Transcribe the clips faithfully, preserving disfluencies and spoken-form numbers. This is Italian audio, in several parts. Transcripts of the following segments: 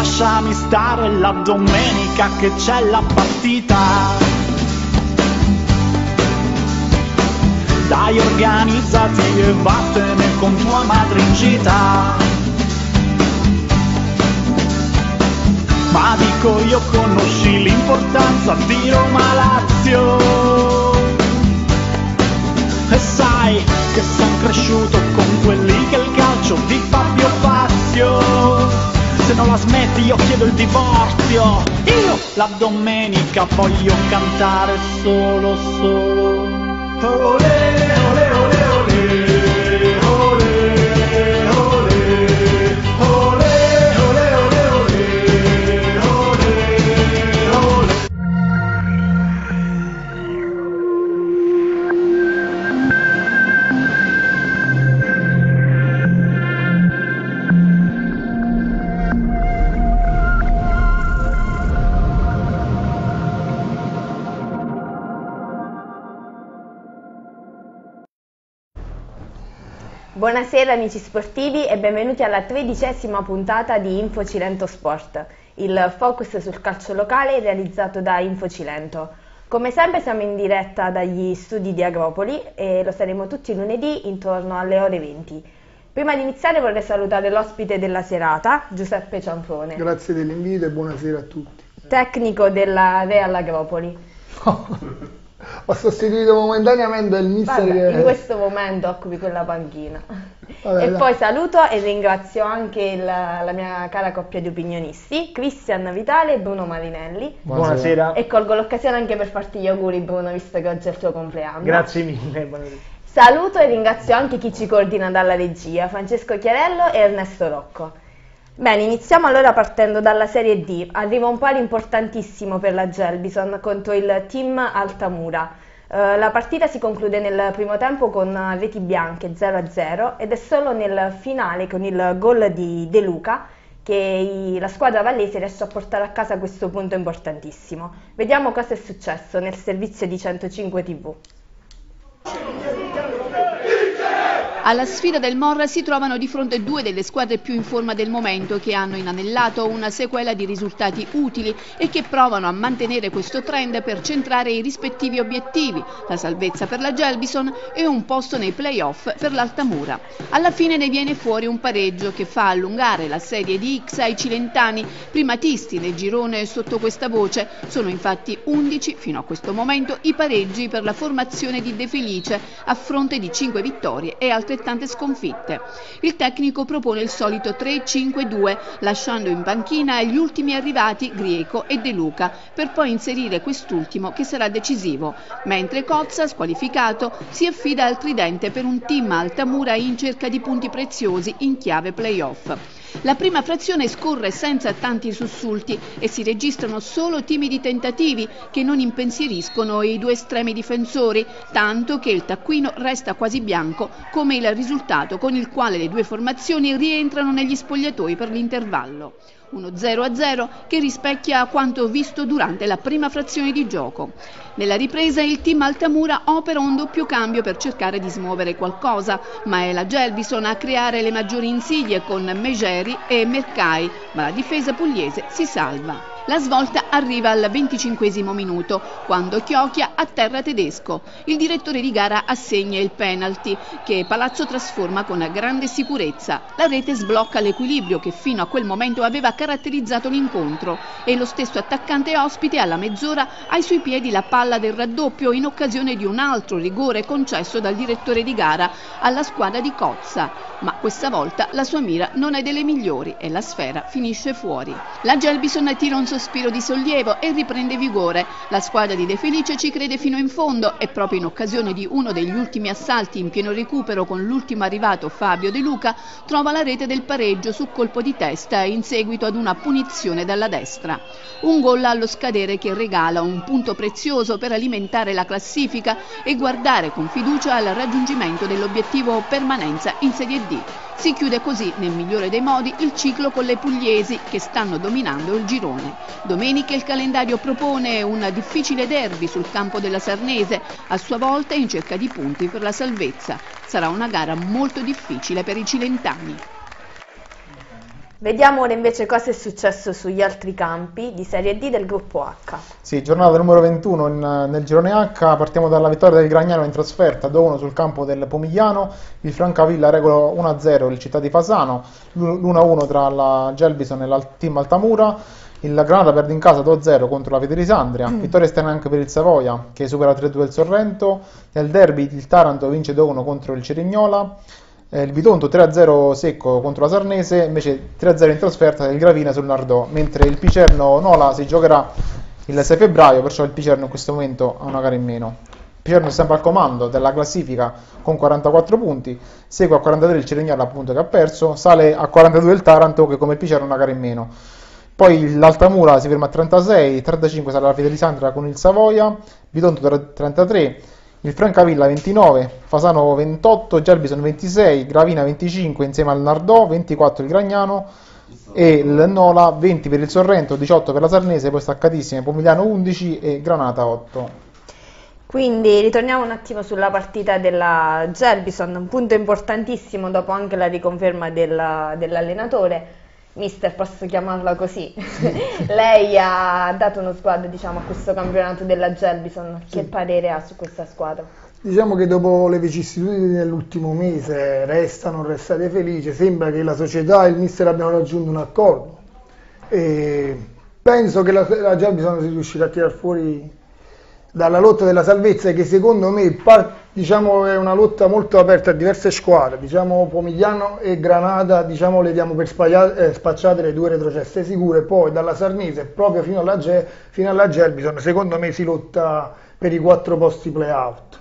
lasciami stare la domenica che c'è la partita. Dai, organizzati e vattene con tua madre in gita. Ma dico io, conosci l'importanza di Roma Lazio? E sai che son cresciuto con quelli che il calcio di Fabio Fazio. Se non la smetti io chiedo il divorzio. Io la domenica voglio cantare solo solo. Olè, olè, olè, olè, olè, olè, olè. Buonasera amici sportivi e benvenuti alla tredicesima puntata di Info Cilento Sport, il focus sul calcio locale realizzato da Info Cilento. Come sempre siamo in diretta dagli studi di Agropoli e lo saremo tutti i lunedì intorno alle ore venti. Prima di iniziare vorrei salutare l'ospite della serata, Giuseppe Ciamprone. Grazie dell'invito e buonasera a tutti. Tecnico della Real Agropoli. Ho sostituito momentaneamente il mister. Vabbè, che... in questo momento occupi quella panchina. Vabbè, e dai. Poi saluto e ringrazio anche la, la mia cara coppia di opinionisti, Cristian Vitale e Bruno Marinelli. Buonasera. E colgo l'occasione anche per farti gli auguri, Bruno, visto che oggi è il tuo compleanno. Grazie mille. Buonasera. Saluto e ringrazio anche chi ci coordina dalla regia, Francesco Chiarello e Ernesto Rocco. Bene, iniziamo allora partendo dalla Serie D. Arriva un pari importantissimo per la Gelbison contro il team Altamura. Uh, la partita si conclude nel primo tempo con reti bianche zero a zero ed è solo nel finale con il gol di De Luca che i, la squadra vallese riesce a portare a casa questo punto importantissimo. Vediamo cosa è successo nel servizio di centocinque tivù. Alla sfida del Morra si trovano di fronte due delle squadre più in forma del momento che hanno inanellato una sequela di risultati utili e che provano a mantenere questo trend per centrare i rispettivi obiettivi, la salvezza per la Gelbison e un posto nei play-off per l'Altamura. Alla fine ne viene fuori un pareggio che fa allungare la serie di X ai cilentani, primatisti nel girone sotto questa voce. Sono infatti undici fino a questo momento i pareggi per la formazione di De Felice a fronte di cinque vittorie e altre tante sconfitte. Il tecnico propone il solito tre cinque due, lasciando in panchina gli ultimi arrivati Grieco e De Luca, per poi inserire quest'ultimo che sarà decisivo, mentre Cozza, squalificato, si affida al tridente per un team Altamura in cerca di punti preziosi in chiave playoff. La prima frazione scorre senza tanti sussulti e si registrano solo timidi tentativi che non impensieriscono i due estremi difensori, tanto che il taccuino resta quasi bianco come il risultato con il quale le due formazioni rientrano negli spogliatoi per l'intervallo. Uno zero a zero che rispecchia quanto visto durante la prima frazione di gioco. Nella ripresa il team Altamura opera un doppio cambio per cercare di smuovere qualcosa, ma è la Gelbison a creare le maggiori insidie con Megeri e Mercai, ma la difesa pugliese si salva. La svolta arriva al venticinquesimo minuto, quando Chiocchia atterra Tedesco. Il direttore di gara assegna il penalty, che Palazzo trasforma con grande sicurezza. La rete sblocca l'equilibrio che fino a quel momento aveva caratterizzato l'incontro e lo stesso attaccante ospite alla mezz'ora ha ai suoi piedi la palla del raddoppio in occasione di un altro rigore concesso dal direttore di gara alla squadra di Cozza. Ma questa volta la sua mira non è delle migliori e la sfera finisce fuori. La Gelbison tira un sospiro di sollievo e riprende vigore. La squadra di De Felice ci crede fino in fondo e proprio in occasione di uno degli ultimi assalti in pieno recupero con l'ultimo arrivato Fabio De Luca trova la rete del pareggio su colpo di testa in seguito ad una punizione dalla destra. Un gol allo scadere che regala un punto prezioso per alimentare la classifica e guardare con fiducia al raggiungimento dell'obiettivo permanenza in Serie D. Si chiude così, nel migliore dei modi, il ciclo con le pugliesi che stanno dominando il girone. Domenica il calendario propone un difficile derby sul campo della Sarnese, a sua volta in cerca di punti per la salvezza. Sarà una gara molto difficile per i cilentani. Vediamo ora invece cosa è successo sugli altri campi di Serie D del gruppo H. Sì, giornata numero ventuno in, nel girone H, partiamo dalla vittoria del Gragnano in trasferta due a uno sul campo del Pomigliano, il Francavilla regola uno a zero il Città di Fasano, l'uno a uno tra la Gelbison e il team Altamura, il Granata perde in casa due a zero contro la Vite Risandria, mm. vittoria esterna anche per il Savoia che supera tre a due il Sorrento, nel derby il Taranto vince due a uno contro il Cerignola, il Bitonto tre a zero secco contro la Sarnese, invece tre a zero in trasferta del Gravina sul Nardò, mentre il Picerno Nola si giocherà il sei febbraio, perciò il Picerno in questo momento ha una gara in meno. Il Picerno è sempre al comando della classifica con quarantaquattro punti, segue a quarantatré il Cerignola appunto che ha perso, sale a quarantadue il Taranto che come il Picerno ha una gara in meno. Poi l'Altamura si ferma a trentasei, trentacinque sarà la Vite Risandria con il Savoia, Bitonto trentatré, il Francavilla ventinove, Fasano ventotto, Gelbison ventisei, Gravina venticinque insieme al Nardò, ventiquattro il Gragnano e il Nola, venti per il Sorrento, diciotto per la Sarnese, poi staccatissime Pomigliano undici e Granata otto. Quindi ritorniamo un attimo sulla partita della Gelbison, un punto importantissimo dopo anche la riconferma della, dell'allenatore. Mister, posso chiamarla così? Lei ha dato uno sguardo, diciamo, a questo campionato della Gelbison. Che sì. parere ha su questa squadra? Diciamo che dopo le vicissitudini dell'ultimo mese, resta, non restate felici, sembra che la società e il mister abbiano raggiunto un accordo. E penso che la, la Gelbison si riuscirà a tirar fuori dalla lotta della salvezza, che secondo me par, diciamo, è una lotta molto aperta a diverse squadre, diciamo Pomigliano e Granata, diciamo, le diamo per eh, spacciate le due retrocesse sicure, poi dalla Sarnese proprio fino alla, fino alla Gelbison secondo me si lotta per i quattro posti play-out.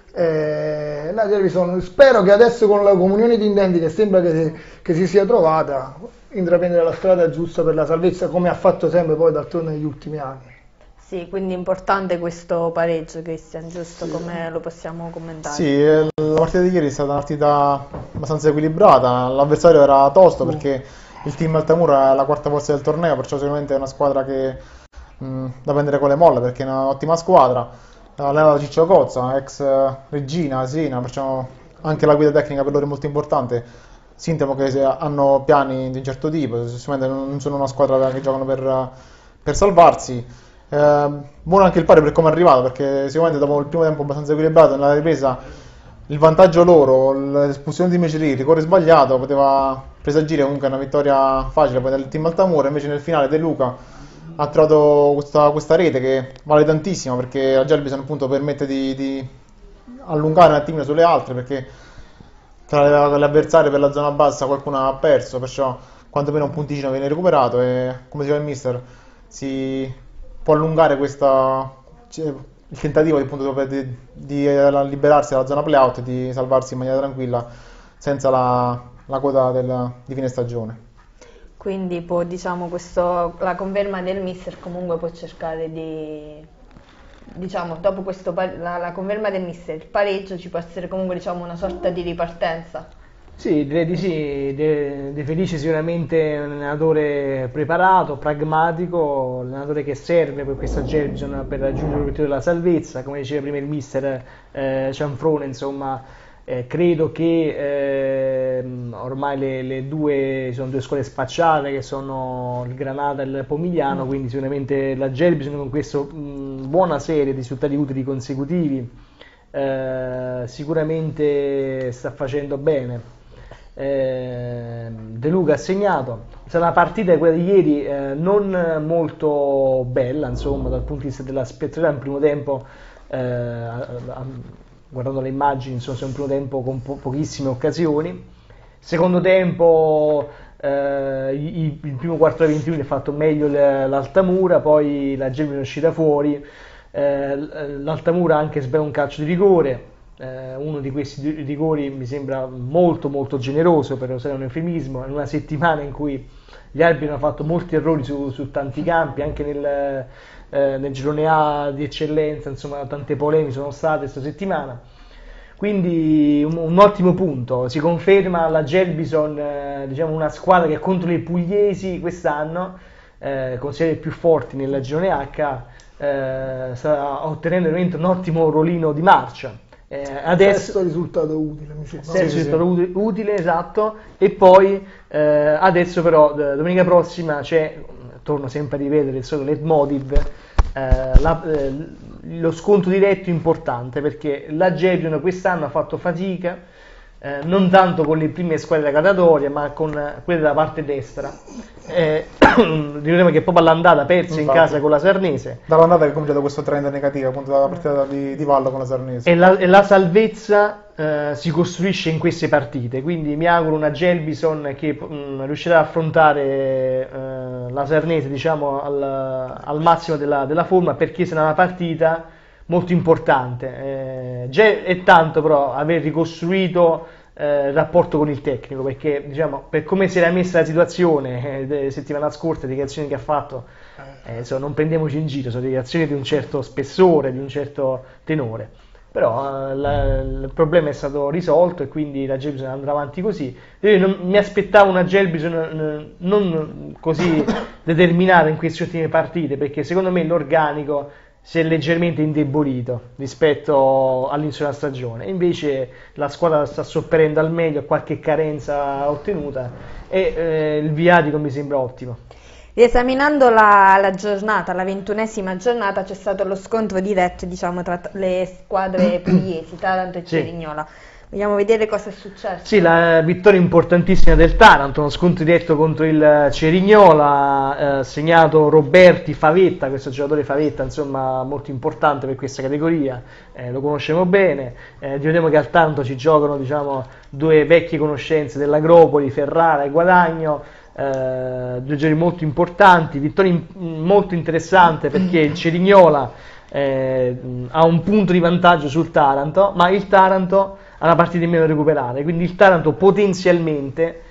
Eh, la Gelbison, spero che adesso con la comunione di intenti che sembra che, che si sia trovata, intraprendere la strada giusta per la salvezza, come ha fatto sempre poi d'altronde negli ultimi anni. Sì, quindi importante questo pareggio, Cristian, giusto? Sì. Come lo possiamo commentare? Sì, la partita di ieri è stata una partita abbastanza equilibrata, l'avversario era tosto perché il team Altamura è la quarta forza del torneo, perciò sicuramente è una squadra che mh, da prendere con le molle perché è un'ottima squadra. Allenata da Ciccio Cozza, ex regina, Siena, perciò anche la guida tecnica per loro è molto importante. Sintomo che hanno piani di un certo tipo, sicuramente non sono una squadra che giocano per, per salvarsi. Eh, buono anche il pari per come è arrivato, perché sicuramente dopo il primo tempo abbastanza equilibrato, nella ripresa il vantaggio loro, l'espulsione di Meceri, il rigore sbagliato, poteva presagire comunque una vittoria facile poi del team Altamura, invece nel finale De Luca ha trovato questa, questa rete che vale tantissimo, perché la Gelbison appunto permette di, di allungare un attimino sulle altre, perché tra le, le avversarie per la zona bassa qualcuno ha perso, perciò quantomeno un punticino viene recuperato e, come diceva il mister, si può allungare questa, cioè, il tentativo di, appunto, di, di liberarsi dalla zona playout e di salvarsi in maniera tranquilla senza la, la quota del, di fine stagione. Quindi può, diciamo, questo, la conferma del mister comunque può cercare di, diciamo, dopo questo, la, la conferma del mister, il pareggio ci può essere comunque, diciamo, una sorta di ripartenza. Sì, direi di sì. De, De Felice sicuramente è un allenatore preparato, pragmatico, un allenatore che serve per questa Gelbison per raggiungere l'obiettivo della salvezza, come diceva prima il mister eh, Cianfrone, insomma, eh, credo che eh, ormai le, le due sono due scuole spacciate, che sono il Granata e il Pomigliano, quindi sicuramente la Gelbison con questa buona serie di risultati utili consecutivi eh, sicuramente sta facendo bene. Eh, De Luca ha segnato, è stata una partita, quella di ieri, eh, non molto bella, insomma, dal punto di vista della spettacolarità. In primo tempo, eh, a, a, guardando le immagini, insomma, è un primo tempo con po- pochissime occasioni. Secondo tempo, eh, il, il primo quarto di ventuno è fatto meglio l'Altamura, poi la Gelbison è uscita fuori, eh, l'Altamura ha anche sbagliato un calcio di rigore. Uh, uno di questi rigori mi sembra molto molto generoso, per usare un eufemismo, in una settimana in cui gli arbitri hanno fatto molti errori su, su tanti campi, anche nel, uh, nel girone A di eccellenza, insomma tante polemiche sono state questa settimana, quindi un, un ottimo punto. Si conferma la Gelbison, uh, diciamo, una squadra che contro le pugliesi quest'anno, uh, considerate più forti nel girone H, uh, sta ottenendo veramente un ottimo ruolino di marcia. Eh, adesso Sesto risultato utile, mi sembra. Sesto sì, risultato utile, utile, esatto. E poi eh, adesso però d- domenica prossima c'è, torno sempre a ripetere il solito leitmotiv, eh, la- eh, lo scontro diretto importante, perché la Gelbison quest'anno ha fatto fatica, eh, non tanto con le prime squadre della graduatoria, ma con eh, quelle della parte destra. Eh, ricordiamo che proprio all'andata perse in Infatti. casa con la Sarnese. Dall'andata che è cominciato questo trend negativo, appunto dalla partita di, di Vallo con la Sarnese. E la, e la salvezza eh, si costruisce in queste partite, quindi mi auguro una Gelbison che mh, riuscirà ad affrontare eh, la Sarnese, diciamo, al, al massimo della, della forma, perché sarà una partita molto importante. Eh, già è tanto però aver ricostruito eh, il rapporto con il tecnico, perché diciamo, per come si era messa la situazione eh, la settimana scorsa, le dichiarazioni che ha fatto, eh, insomma, non prendiamoci in giro, sono dichiarazioni di un certo spessore, di un certo tenore. Però eh, la, il problema è stato risolto e quindi la Gelbison andrà avanti così. Io non, mi aspettavo una Gelbison eh, non così determinata in queste ultime partite, perché secondo me l'organico si è leggermente indebolito rispetto all'inizio della stagione. Invece la squadra sta sopperendo al meglio, qualche carenza ottenuta, e eh, il viatico mi sembra ottimo. Riesaminando la, la giornata, la ventunesima giornata, c'è stato lo scontro diretto, diciamo, tra t- le squadre pugliesi, Taranto e Sì. Cerignola. Vogliamo vedere cosa è successo? Sì, la vittoria importantissima del Taranto, uno scontro diretto contro il Cerignola, eh, segnato Roberti Favetta, questo giocatore Favetta, insomma, molto importante per questa categoria, eh, lo conosciamo bene. Eh, ricordiamo che al Taranto ci giocano, diciamo, due vecchie conoscenze dell'Agropoli, Ferrara e Guadagno, eh, due giocatori molto importanti, vittoria in- molto interessante perché il Cerignola eh, ha un punto di vantaggio sul Taranto, ma il Taranto ha una partita in meno da recuperare, quindi il Taranto potenzialmente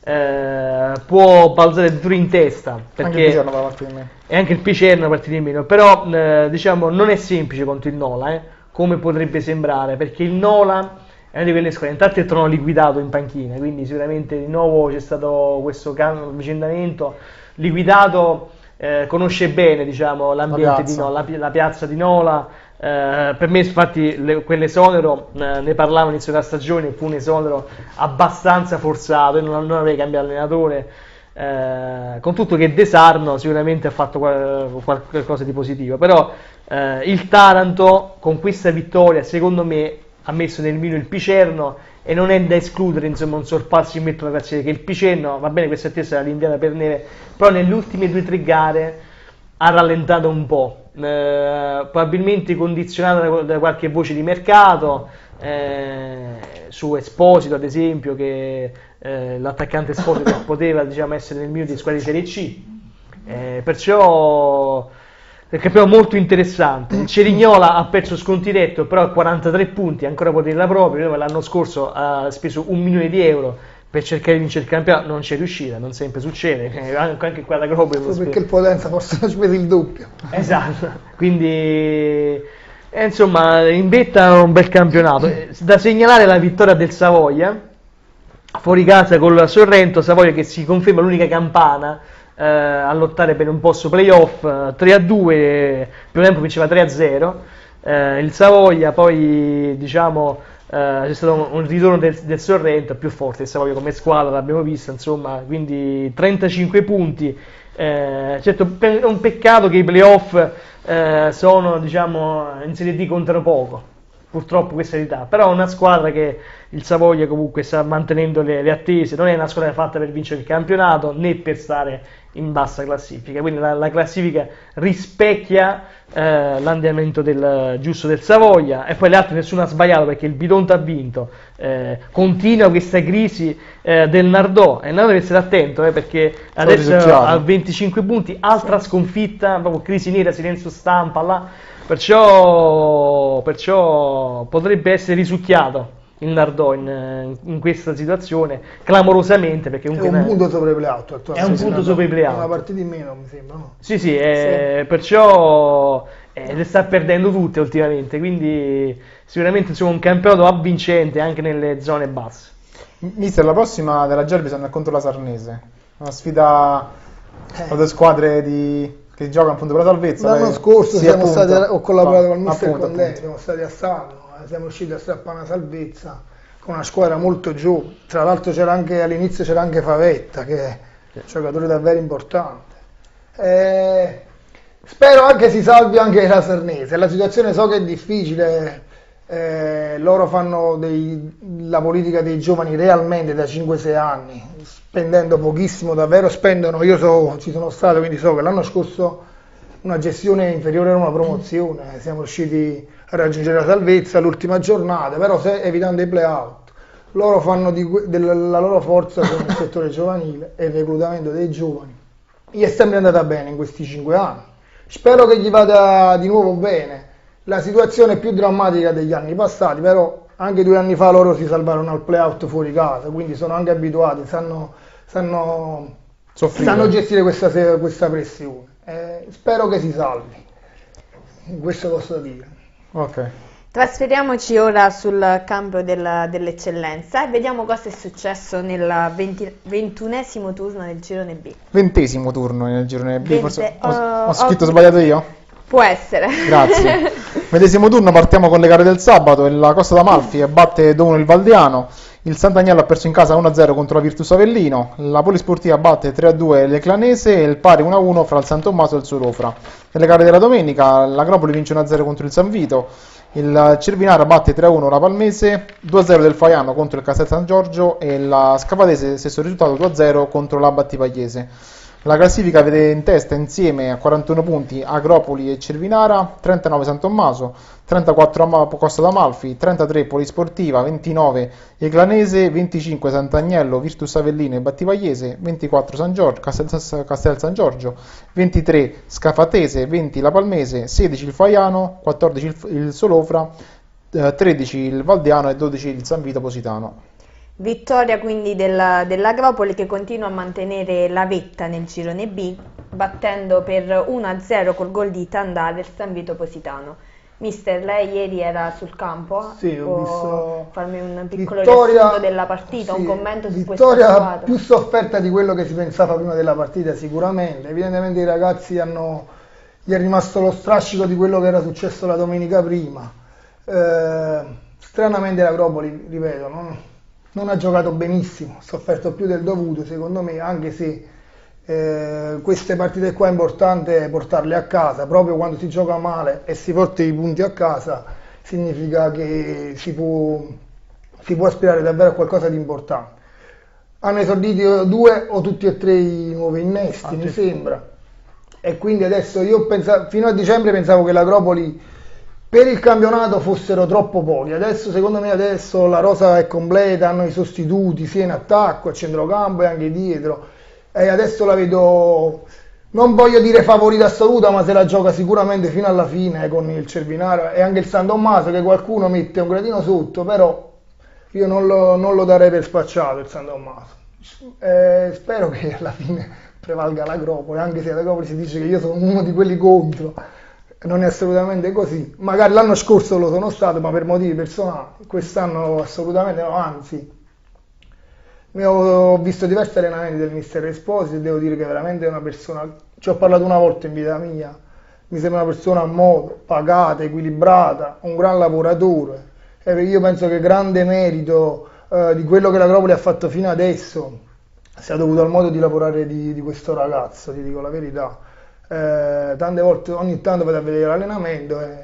eh, può balzare addirittura in testa, perché Anche il Picerno va avanti di me. e anche il Picerno è una partita in meno, però eh, diciamo non è semplice contro il Nola, eh, come potrebbe sembrare, perché il Nola è una di quelle squadre, intanto è trono liquidato in panchina, quindi sicuramente di nuovo c'è stato questo can- avvicendamento. Liquidato eh, conosce bene, diciamo, l'ambiente piazza. di Nola, la, pi- la piazza di Nola. Eh, per me infatti le, quell'esonero, eh, ne parlavo all'inizio della stagione, fu un esonero abbastanza forzato, io non, non avrei cambiato allenatore, eh, con tutto che De Sarno sicuramente ha fatto qual- qualcosa di positivo, però eh, il Taranto con questa vittoria secondo me ha messo nel mirino il Picerno, e non è da escludere, insomma, un sorpasso in metro classifica, che il Picerno, va bene, questa attesa era l'inviata per neve, però nelle ultime due o tre gare ha rallentato un po', eh, probabilmente condizionato da, da qualche voce di mercato, eh, su Esposito ad esempio, che eh, l'attaccante Esposito che poteva, diciamo, essere nel mirino di squadre di Serie C, eh, perciò è un campionato molto interessante. Il Cerignola ha perso sconto diretto, però ha quarantatré punti, ancora poterla proprio. L'anno scorso ha speso un milione di euro per cercare di vincere il campionato, non c'è riuscita, non sempre succede, eh, anche, anche qua da Grobio Solo perché il Potenza forse ha speso il doppio. esatto, quindi eh, insomma in vetta un bel campionato. Eh, da segnalare la vittoria del Savoia fuori casa col Sorrento, Savoia che si conferma l'unica campana eh, a lottare per un posto playoff, eh, tre a due, primo tempo vinceva tre a zero, eh, il Savoia, poi diciamo eh, c'è stato un, un ritorno del, del Sorrento più forte, il Savoia come squadra l'abbiamo vista, insomma, quindi trentacinque punti, eh, certo è un peccato che i playoff eh, sono, diciamo, in Serie D contano poco, purtroppo questa è la verità, però è una squadra che il Savoia comunque sta mantenendo le, le attese, non è una squadra fatta per vincere il campionato né per stare in bassa classifica, quindi la, la classifica rispecchia eh, l'andamento del, giusto del Savoia, e poi le altre nessuno ha sbagliato perché il Bidonto ha vinto, eh, continua questa crisi eh, del Nardò, e Nardò deve essere attento eh, perché adesso ha venticinque punti, altra sconfitta, proprio crisi nera, silenzio stampa là, perciò, perciò potrebbe essere risucchiato il Nardò in, in questa situazione clamorosamente, perché È comunque un punto sopra i playout è attualmente. un punto sopra i playout. Una partita in meno, mi sembra, no? Sì, sì, eh, perciò eh, le sta perdendo tutte ultimamente, quindi sicuramente insomma, un campionato avvincente anche nelle zone basse. Mister, la prossima della Gelbison è contro la Sarnese, una sfida tra due squadre di... che giocano appunto per la salvezza. L'anno lei- scorso sì, siamo appunto. stati, ho collaborato con il mister Appunto, con lei, appunto. siamo stati a Salmo, siamo riusciti a strappare una salvezza con una squadra molto giovane. Tra l'altro c'era anche all'inizio c'era anche Favetta, che è un giocatore davvero importante. Eh, spero anche si salvi anche la Sarnese. La situazione so che è difficile, eh, loro fanno dei, la politica dei giovani realmente da cinque sei anni, spendendo pochissimo, davvero spendono. Io so, ci sono stato, quindi so che l'anno scorso una gestione inferiore a una promozione, siamo riusciti a raggiungere la salvezza l'ultima giornata, però se, evitando i play-out. Loro fanno di, della loro forza con il settore giovanile e il reclutamento dei giovani. Gli è sempre andata bene in questi cinque anni. Spero che gli vada di nuovo bene. La situazione è più drammatica degli anni passati, però anche due anni fa loro si salvarono al play-out fuori casa, quindi sono anche abituati, sanno, sanno, sanno gestire questa, questa pressione. Eh, spero che si salvi, questo posso dire. Ok. Trasferiamoci ora sul campo della, dell'eccellenza e vediamo cosa è successo nel ventunesimo turno del girone B. Ventesimo turno nel girone B, Vente, forse ho, uh, ho scritto oh, sbagliato io? Può essere. Grazie. Ventesimo turno, partiamo con le gare del sabato. La Costa d'Amalfi batte due uno il Valdiano. Il Sant'Agnello ha perso in casa uno a zero contro la Virtus Avellino. La Polisportiva batte tre a due l'Eclanese e il pari uno a uno fra il San Tommaso e il Solofra. Nelle gare della domenica l'Agropoli vince uno a zero contro il San Vito. Il Cervinara batte tre a uno la Palmese, due a zero del Faiano contro il Castel San Giorgio e la Scafadese stesso risultato due a zero contro la Battipagliese. La classifica vede in testa insieme a quarantuno punti Agropoli e Cervinara, trentanove San Tommaso, trentaquattro Costa d'Amalfi, trentatré Polisportiva, ventinove Eclanese, venticinque Sant'Agnello, Virtus Avellino e Battipagliese, ventiquattro San Giorgio, Castel, Castel San Giorgio, ventitré Scafatese, venti la Palmese, sedici il Faiano, quattordici il, il Solofra, eh, tredici il Valdiano e dodici il San Vito Positano. Vittoria quindi della, dell'Agropoli che continua a mantenere la vetta nel girone B, battendo per uno a zero col gol di Tandale il San Vito Positano. Mister, lei ieri era sul campo? Sì, ho Può visto farmi un piccolo vittoria, riassunto della partita, sì, un commento su questa vittoria squadra? più sofferta di quello che si pensava prima della partita sicuramente. Evidentemente i ragazzi hanno, gli è rimasto lo strascico di quello che era successo la domenica prima. Eh, stranamente l'Agropoli, ripeto, non, non ha giocato benissimo, ha sofferto più del dovuto secondo me, anche se eh, queste partite qua è importante portarle a casa. Proprio quando si gioca male e si porta i punti a casa significa che si può, si può aspirare davvero a qualcosa di importante. Hanno esordito due o tutti e tre i nuovi innesti, ah, mi sembra, e quindi adesso io pensavo, fino a dicembre pensavo che l'Agropoli per il campionato fossero troppo pochi. Adesso secondo me adesso la rosa è completa, hanno i sostituti sia in attacco, a centrocampo e anche dietro, e adesso la vedo, non voglio dire favorita assoluta, ma se la gioca sicuramente fino alla fine con il Cervinara e anche il San Tommaso, che qualcuno mette un gradino sotto, però io non lo, non lo darei per spacciato il San Tommaso. Eh, spero che alla fine prevalga l'Agropoli, anche se l'Agropoli si dice che io sono uno di quelli contro. Non è assolutamente così, magari l'anno scorso lo sono stato, ma per motivi personali, quest'anno assolutamente no, anzi, mi ho visto diversi allenamenti del mister Esposito e devo dire che veramente è una persona, ci ho parlato una volta in vita mia, mi sembra una persona a modo, pagata, equilibrata, un gran lavoratore, e io penso che grande merito eh, di quello che l'Agropoli ha fatto fino adesso sia dovuto al modo di lavorare di, di questo ragazzo, ti dico la verità. Eh, tante volte, ogni tanto vado a vedere l'allenamento e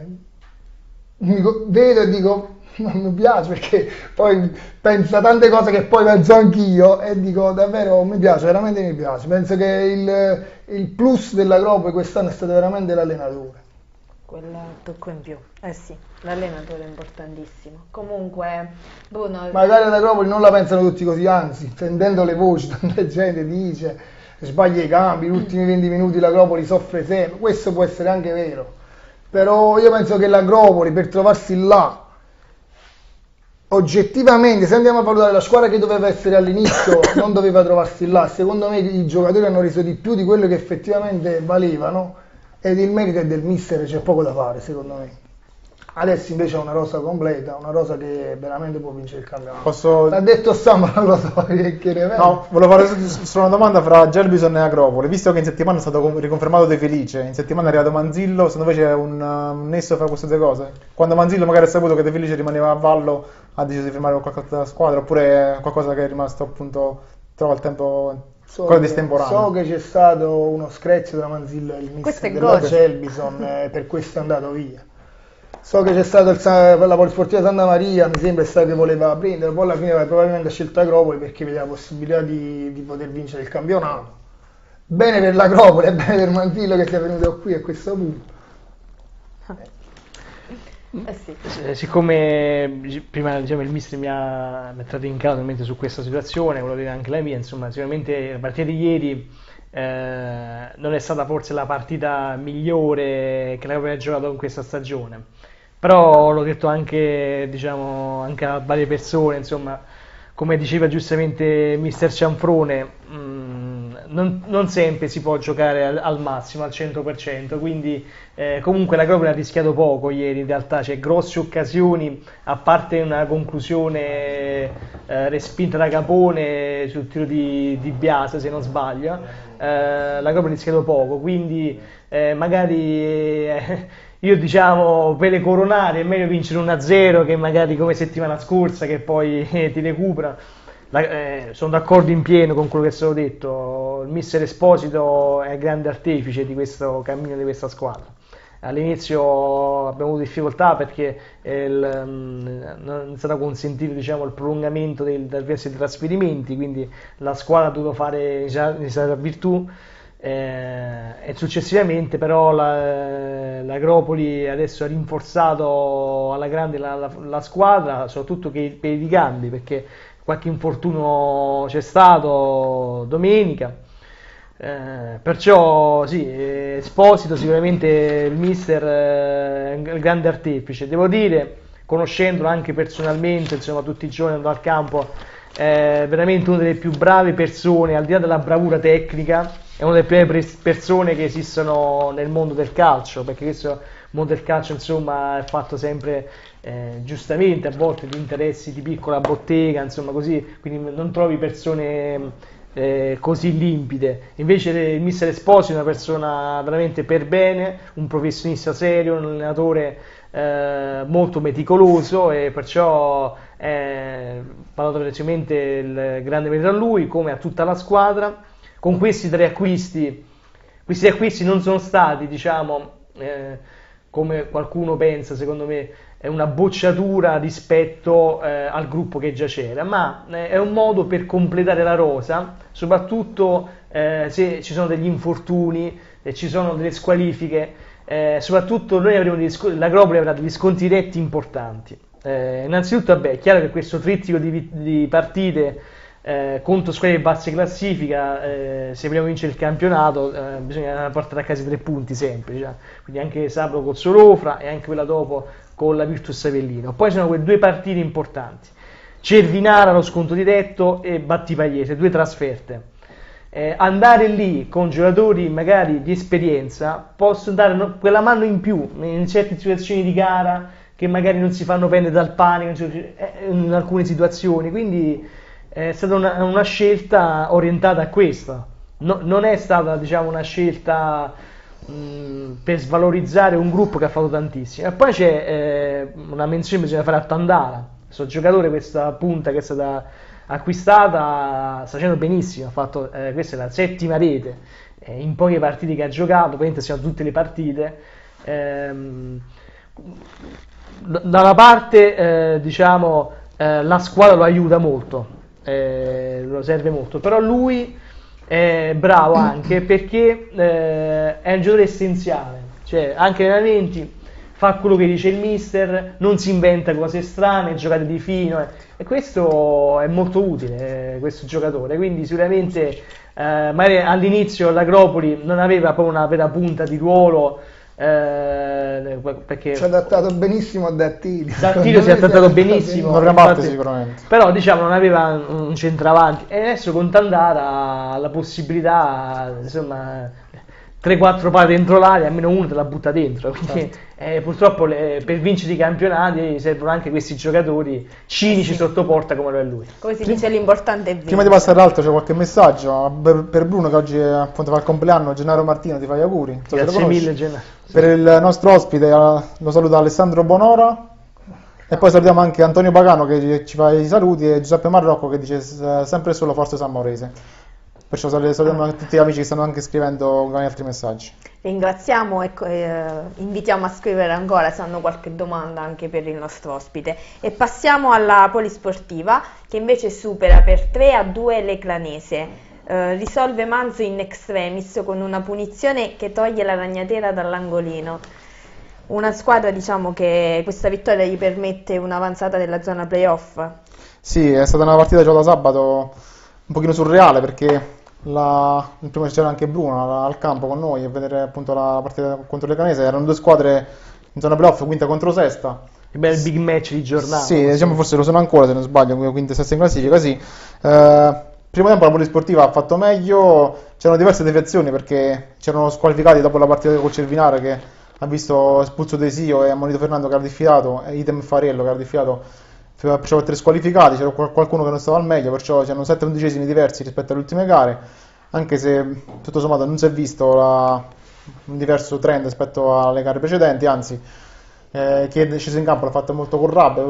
mi vedo e dico non mi piace, perché poi penso a tante cose che poi penso anch'io e dico davvero mi piace, veramente mi piace. Penso che il, il plus dell'Agropoli quest'anno è stato veramente l'allenatore. Quel tocco in più, eh sì, l'allenatore è importantissimo. Comunque Bruno, magari l'Agropoli non la pensano tutti così, anzi sentendo le voci tanta gente dice sbaglia i cambi, gli ultimi venti minuti l'Agropoli soffre sempre, questo può essere anche vero, però io penso che l'Agropoli per trovarsi là, oggettivamente, se andiamo a valutare la squadra che doveva essere all'inizio, non doveva trovarsi là. Secondo me i giocatori hanno reso di più di quello che effettivamente valevano ed il merito è del mister, c'è poco da fare secondo me. Adesso invece è una rosa completa, una rosa che veramente può vincere il campionato. Posso... L'ha detto Samba, non lo so che ne pensi. No, volevo fare solo una domanda fra Gelbison e Agropoli. Visto che in settimana è stato com- riconfermato De Felice, in settimana è arrivato Manzillo, secondo voi c'è un, uh, un nesso fra queste due cose? Quando Manzillo magari ha saputo che De Felice rimaneva a vallo, ha deciso di firmare con qualche altra squadra, oppure è qualcosa che è rimasto appunto, trova il tempo... So quello che, distemporaneo. so che c'è stato uno screzio tra Manzillo e il Questo è mister della gol. Gelbison, e per questo è andato via. So che c'è stato il, Sa- la Polisportiva Santa Maria, mi sembra stato che voleva prendere, poi alla fine probabilmente ha scelto Agropoli perché vedeva la possibilità di, di poter vincere il campionato. Bene per l'Agropoli e bene per Manzillo che sia venuto qui a questo punto. Eh sì. Eh, Siccome prima diciamo, il mister mi ha mettato in causa mentre su questa situazione, volevo dire anche la mia, insomma, sicuramente la partita di ieri eh, non è stata forse la partita migliore che l'Agropoli ha giocato in questa stagione, però l'ho detto anche, diciamo, anche a varie persone, insomma, come diceva giustamente mister Cianfrone, mh, non, non sempre si può giocare al, al massimo, al cento per cento, quindi eh, comunque l'Agropoli ha rischiato poco ieri, in realtà c'è grosse occasioni, a parte una conclusione eh, respinta da Capone sul tiro di, di Biase, se non sbaglio, eh, l'Agropoli ha rischiato poco, quindi eh, magari... Eh, Io diciamo, per le coronare è meglio vincere uno a zero che magari come settimana scorsa che poi eh, ti recupera. La, eh, sono d'accordo in pieno con quello che è stato detto, il mister Esposito è grande artefice di questo cammino di questa squadra. All'inizio abbiamo avuto difficoltà perché eh, il, um, non è stato consentito, diciamo, il prolungamento del, del verso dei trasferimenti, quindi la squadra ha dovuto fare risalire a virtù. Eh, e successivamente però la, l'Agropoli adesso ha rinforzato alla grande la, la, la squadra, soprattutto che, per i cambi, perché qualche infortunio c'è stato domenica, eh, perciò sì, Esposito sicuramente il mister è il grande artefice, devo dire, conoscendolo anche personalmente, insomma tutti i giorni andando al campo, è veramente una delle più brave persone, al di là della bravura tecnica, è una delle prime persone che esistono nel mondo del calcio, perché questo mondo del calcio, insomma, è fatto sempre eh, giustamente a volte di interessi di piccola bottega, insomma così, quindi non trovi persone eh, così limpide. Invece il mister Esposito è una persona veramente per bene, un professionista serio, un allenatore eh, molto meticoloso, e perciò eh, vado velocemente il grande merito a lui, come a tutta la squadra. Con questi tre acquisti, questi acquisti non sono stati, diciamo, eh, come qualcuno pensa, secondo me, è una bocciatura rispetto eh, al gruppo che già c'era, ma eh, è un modo per completare la rosa, soprattutto eh, se ci sono degli infortuni, se ci sono delle squalifiche, eh, soprattutto noi avremo degli sc- l'Agropoli avrà degli sconti diretti importanti. Eh, innanzitutto, vabbè, è chiaro che questo trittico di, di partite Eh, contro squadre di bassa classifica, eh, se vogliamo vincere il campionato eh, bisogna portare a casa i tre punti sempre, cioè. Quindi anche Sabro col Solofra e anche quella dopo con la Virtus Avellino. Poi sono quelle due partite importanti, Cervinara lo sconto diretto e Battipagliese, due trasferte. Eh, andare lì con giocatori magari di esperienza possono dare no, quella mano in più in certe situazioni di gara che magari non si fanno prendere dal panico in alcune situazioni, quindi è stata una, una scelta orientata a questo, no, non è stata, diciamo, una scelta mh, per svalorizzare un gruppo che ha fatto tantissimo. E poi c'è eh, una menzione che bisogna fare a Tandara, questo giocatore, questa punta che è stata acquistata, sta facendo benissimo, ha fatto, eh, questa è la settima rete eh, in poche partite che ha giocato, praticamente siamo tutte le partite. Ehm, da una parte eh, diciamo eh, la squadra lo aiuta molto, Eh, lo serve molto, però lui è bravo anche perché eh, è un giocatore essenziale, cioè anche nei allenamenti fa quello che dice il mister, non si inventa cose strane, giocate di fino, eh. E questo è molto utile, eh, questo giocatore, quindi sicuramente eh, magari all'inizio l'Agropoli non aveva proprio una vera punta di ruolo, eh, perché ci ha adattato benissimo a Dattilio. Dattilio si è adattato benissimo, una gran parte infatti, sicuramente, però diciamo non aveva un centravanti, e adesso con Tandara ha la possibilità, insomma, tre quattro pali dentro l'area, almeno uno te la butta dentro, quindi Certo. eh, purtroppo le- per vincere i campionati servono anche questi giocatori cinici sotto porta come lo è lui. Come si dice, l'importante è vincere. Prima di passare all'altro c'è qualche messaggio per, per Bruno che oggi eh, appunto fa il compleanno. Gennaro Martino ti fa gli auguri. Non so se lo Grazie conosci. mille Gennaro. Per il nostro ospite eh, lo saluta Alessandro Bonora. E poi salutiamo anche Antonio Pagano che ci fa i saluti e Giuseppe Marrocco che dice eh, sempre e solo forza San Maurese. Perciò sal- salutiamo tutti gli amici che stanno anche scrivendo con gli altri messaggi. Ringraziamo e eh, invitiamo a scrivere ancora se hanno qualche domanda anche per il nostro ospite. E passiamo alla polisportiva che invece supera per tre a due l'Eclanese. Eh, risolve Manzo in extremis con una punizione che toglie la ragnatela dall'angolino. Una squadra, diciamo, che questa vittoria gli permette un'avanzata della zona playoff. Sì, è stata una partita giocata sabato un pochino surreale perché la, il primo c'era anche Bruno al campo con noi a vedere appunto la partita contro le Canese. Erano due squadre in zona playoff, quinta contro sesta. Che bel big match di giornata. Sì, diciamo forse lo sono ancora se non sbaglio, quinta e sesta in classifica, sì. Eh, primo tempo la polisportiva ha fatto meglio, c'erano diverse deviazioni perché c'erano squalificati dopo la partita con Cervinara che ha visto espulso Desio e ammonito Fernando che era diffidato, e idem Fariello che era diffidato, perciò tre squalificati, c'era qualcuno che non stava al meglio, perciò c'erano sette undicesimi diversi rispetto alle ultime gare, anche se tutto sommato non si è visto la, un diverso trend rispetto alle gare precedenti, anzi eh, chi è sceso in campo l'ha fatto molto con rabbia.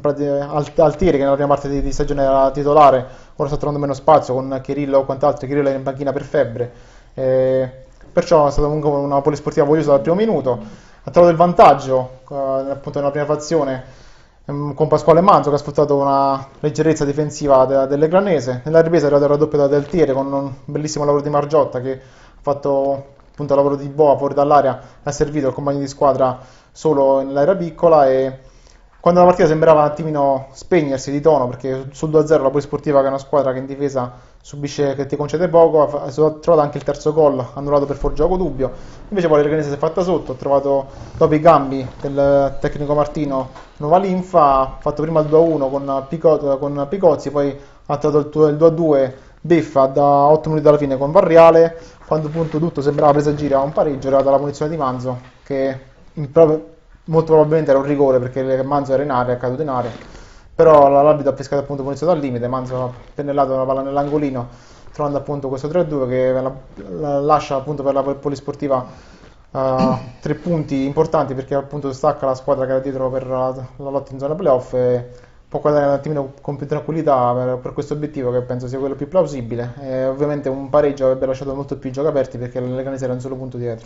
Altieri che nella prima parte di, di stagione era titolare, ora sta trovando meno spazio con Chirillo o quant'altro. Chirillo è in panchina per febbre, eh, perciò è stata comunque una polisportiva vogliosa dal primo minuto. Ha trovato il vantaggio eh, appunto nella prima frazione ehm, con Pasquale Manzo che ha sfruttato una leggerezza difensiva de- dell'Eclanese. Nella ripresa è arrivato il raddoppio da Altieri con un bellissimo lavoro di Margiotta che ha fatto appunto il lavoro di Boa fuori dall'area, ha servito il compagno di squadra solo nell'area piccola, e quando la partita sembrava un attimino spegnersi di tono perché sul due a zero la Polisportiva, che è una squadra che in difesa subisce, che ti concede poco, ha trovato anche il terzo gol annullato per fuorigioco dubbio. Invece poi l'Eclanese si è fatta sotto, ha trovato dopo i cambi del tecnico Martino nuova linfa, ha fatto prima il due a uno con, Pico, con Picozzi, poi ha trovato il due a due Beffa da otto minuti alla fine con Varriale, quando appunto tutto sembrava presa a giro a un pareggio. È arrivata la punizione di Manzo che proprio, molto probabilmente era un rigore perché Manzo era in area, è caduto in area, però l'arbitro ha pescato appunto punizione dal limite. Manzo ha pennellato la palla nell'angolino trovando appunto questo tre a due che la, la, lascia appunto per la Polisportiva uh, tre punti importanti, perché appunto stacca la squadra che era dietro per la, la lotta in zona playoff e può guardare un attimino con più tranquillità per, per questo obiettivo che penso sia quello più plausibile. E ovviamente un pareggio avrebbe lasciato molto più giochi aperti perché le Canese era un solo punto dietro.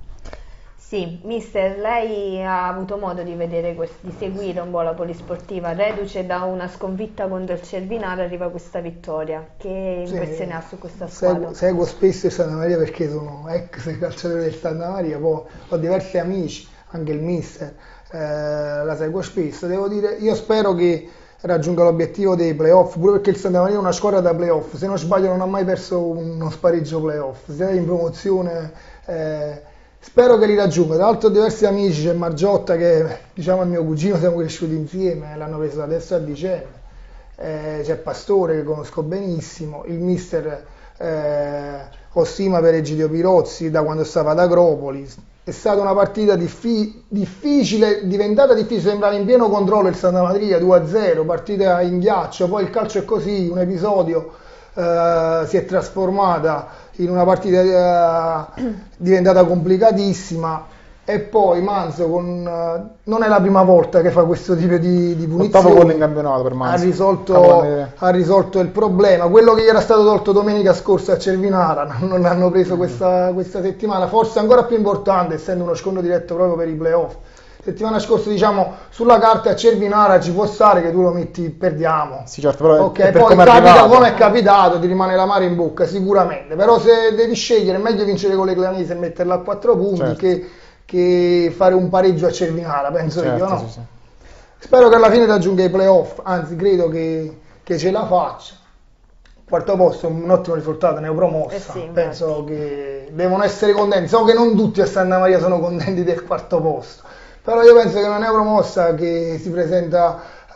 Sì, mister, lei ha avuto modo di vedere quest- di seguire un po' la Polisportiva, reduce da una sconfitta contro il Cervinara, arriva questa vittoria. Che Sì, impressione ha su questa squadra? Seguo, seguo spesso il Santa Maria perché sono ex calciatori del Santa Maria, poi ho diversi amici, anche il mister, eh, la seguo spesso. Devo dire, io spero che raggiunga l'obiettivo dei playoff, pure perché il Santa Maria è una squadra da playoff, se non sbaglio non ha mai perso uno spareggio playoff, sia in promozione. Eh, Spero che li raggiunga. Tra l'altro ho diversi amici, c'è Margiotta che diciamo è mio cugino, siamo cresciuti insieme, l'hanno preso adesso a dicembre, eh, c'è Pastore che conosco benissimo, il mister eh, ho stima per Egidio Pirozzi da quando stava ad Agropoli. È stata una partita diffi- difficile, diventata difficile, sembrava in pieno controllo il Santa Maria, due a zero, partita in ghiaccio, poi il calcio è così, un episodio eh, si è trasformata in una partita eh, diventata complicatissima, e poi Manzo con, eh, non è la prima volta che fa questo tipo di, di punizioni. Ottavo gol in campionato per Manzo. Ha risolto, ha risolto il problema, quello che gli era stato tolto domenica scorsa a Cervinara non l'hanno preso questa, questa settimana, forse ancora più importante essendo uno scontro diretto proprio per i playoff. Settimana scorsa, diciamo, sulla carta a Cervinara ci può stare che tu lo metti, perdiamo. Sì, certo, però ok, per poi come è capita arrivato. come è capitato, ti rimane l'amaro in bocca, sicuramente. Però se devi scegliere, è meglio vincere con le Clanese e metterla a quattro punti Certo. che, che fare un pareggio a Cervinara, penso Certo, io, no? sì, sì. Spero che alla fine raggiunga i playoff, anzi credo che, che ce la faccia. Quarto posto, un ottimo risultato, neopromossa. Eh sì, penso che devono essere contenti. So che non tutti a Santa Maria sono contenti del quarto posto, però io penso che una neopromossa che si presenta eh,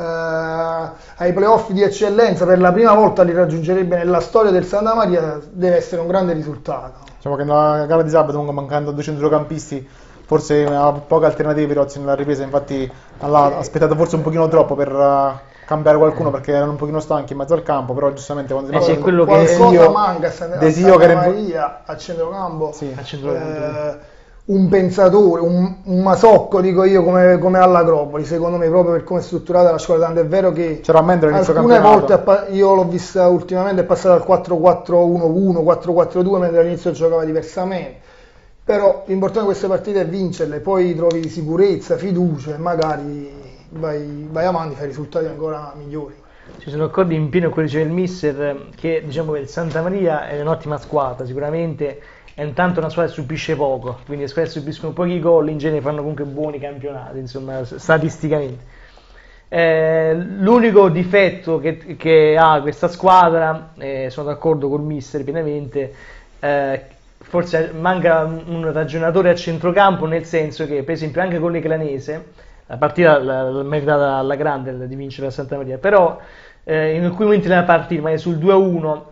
ai playoff di eccellenza, per la prima volta li raggiungerebbe nella storia del Santa Maria, deve essere un grande risultato. Diciamo che nella gara di sabato, comunque mancando due centrocampisti, forse ha poche alternative Pirozzi nella ripresa, infatti ha aspettato forse un pochino troppo per uh, cambiare qualcuno perché erano un pochino stanchi in mezzo al campo, però giustamente quando eh si sì, quello che qualcosa Desio, manca a Santa, Desio a Santa che era in- Maria a centrocampo, Sì, a centrocampo. eh, un pensatore, un, un masocco dico io come, come all'Agropoli, secondo me, proprio per come è strutturata la squadra, tanto è vero che c'era Mendel all'inizio alcune campionato. volte è pa- io l'ho vista ultimamente, è passata al quattro quattro uno uno, quattro quattro due, mentre all'inizio giocava diversamente. Però l'importante di queste partite è vincerle, poi trovi sicurezza, fiducia e magari vai, vai avanti, fai risultati ancora migliori. Ci sono d'accordo in pieno con quello che dice il mister, che diciamo che il Santa Maria è un'ottima squadra, sicuramente è intanto una squadra che subisce poco, quindi le squadre che subiscono pochi gol in genere fanno comunque buoni campionati, insomma, statisticamente. Eh, l'unico difetto che, che ha questa squadra, eh, sono d'accordo col mister pienamente, eh, forse manca un ragionatore a centrocampo, nel senso che per esempio anche con l'Eclanese la partita l'ha meritata alla grande di vincere la Santa Maria, però eh, in alcuni momenti della partita, magari sul due a uno,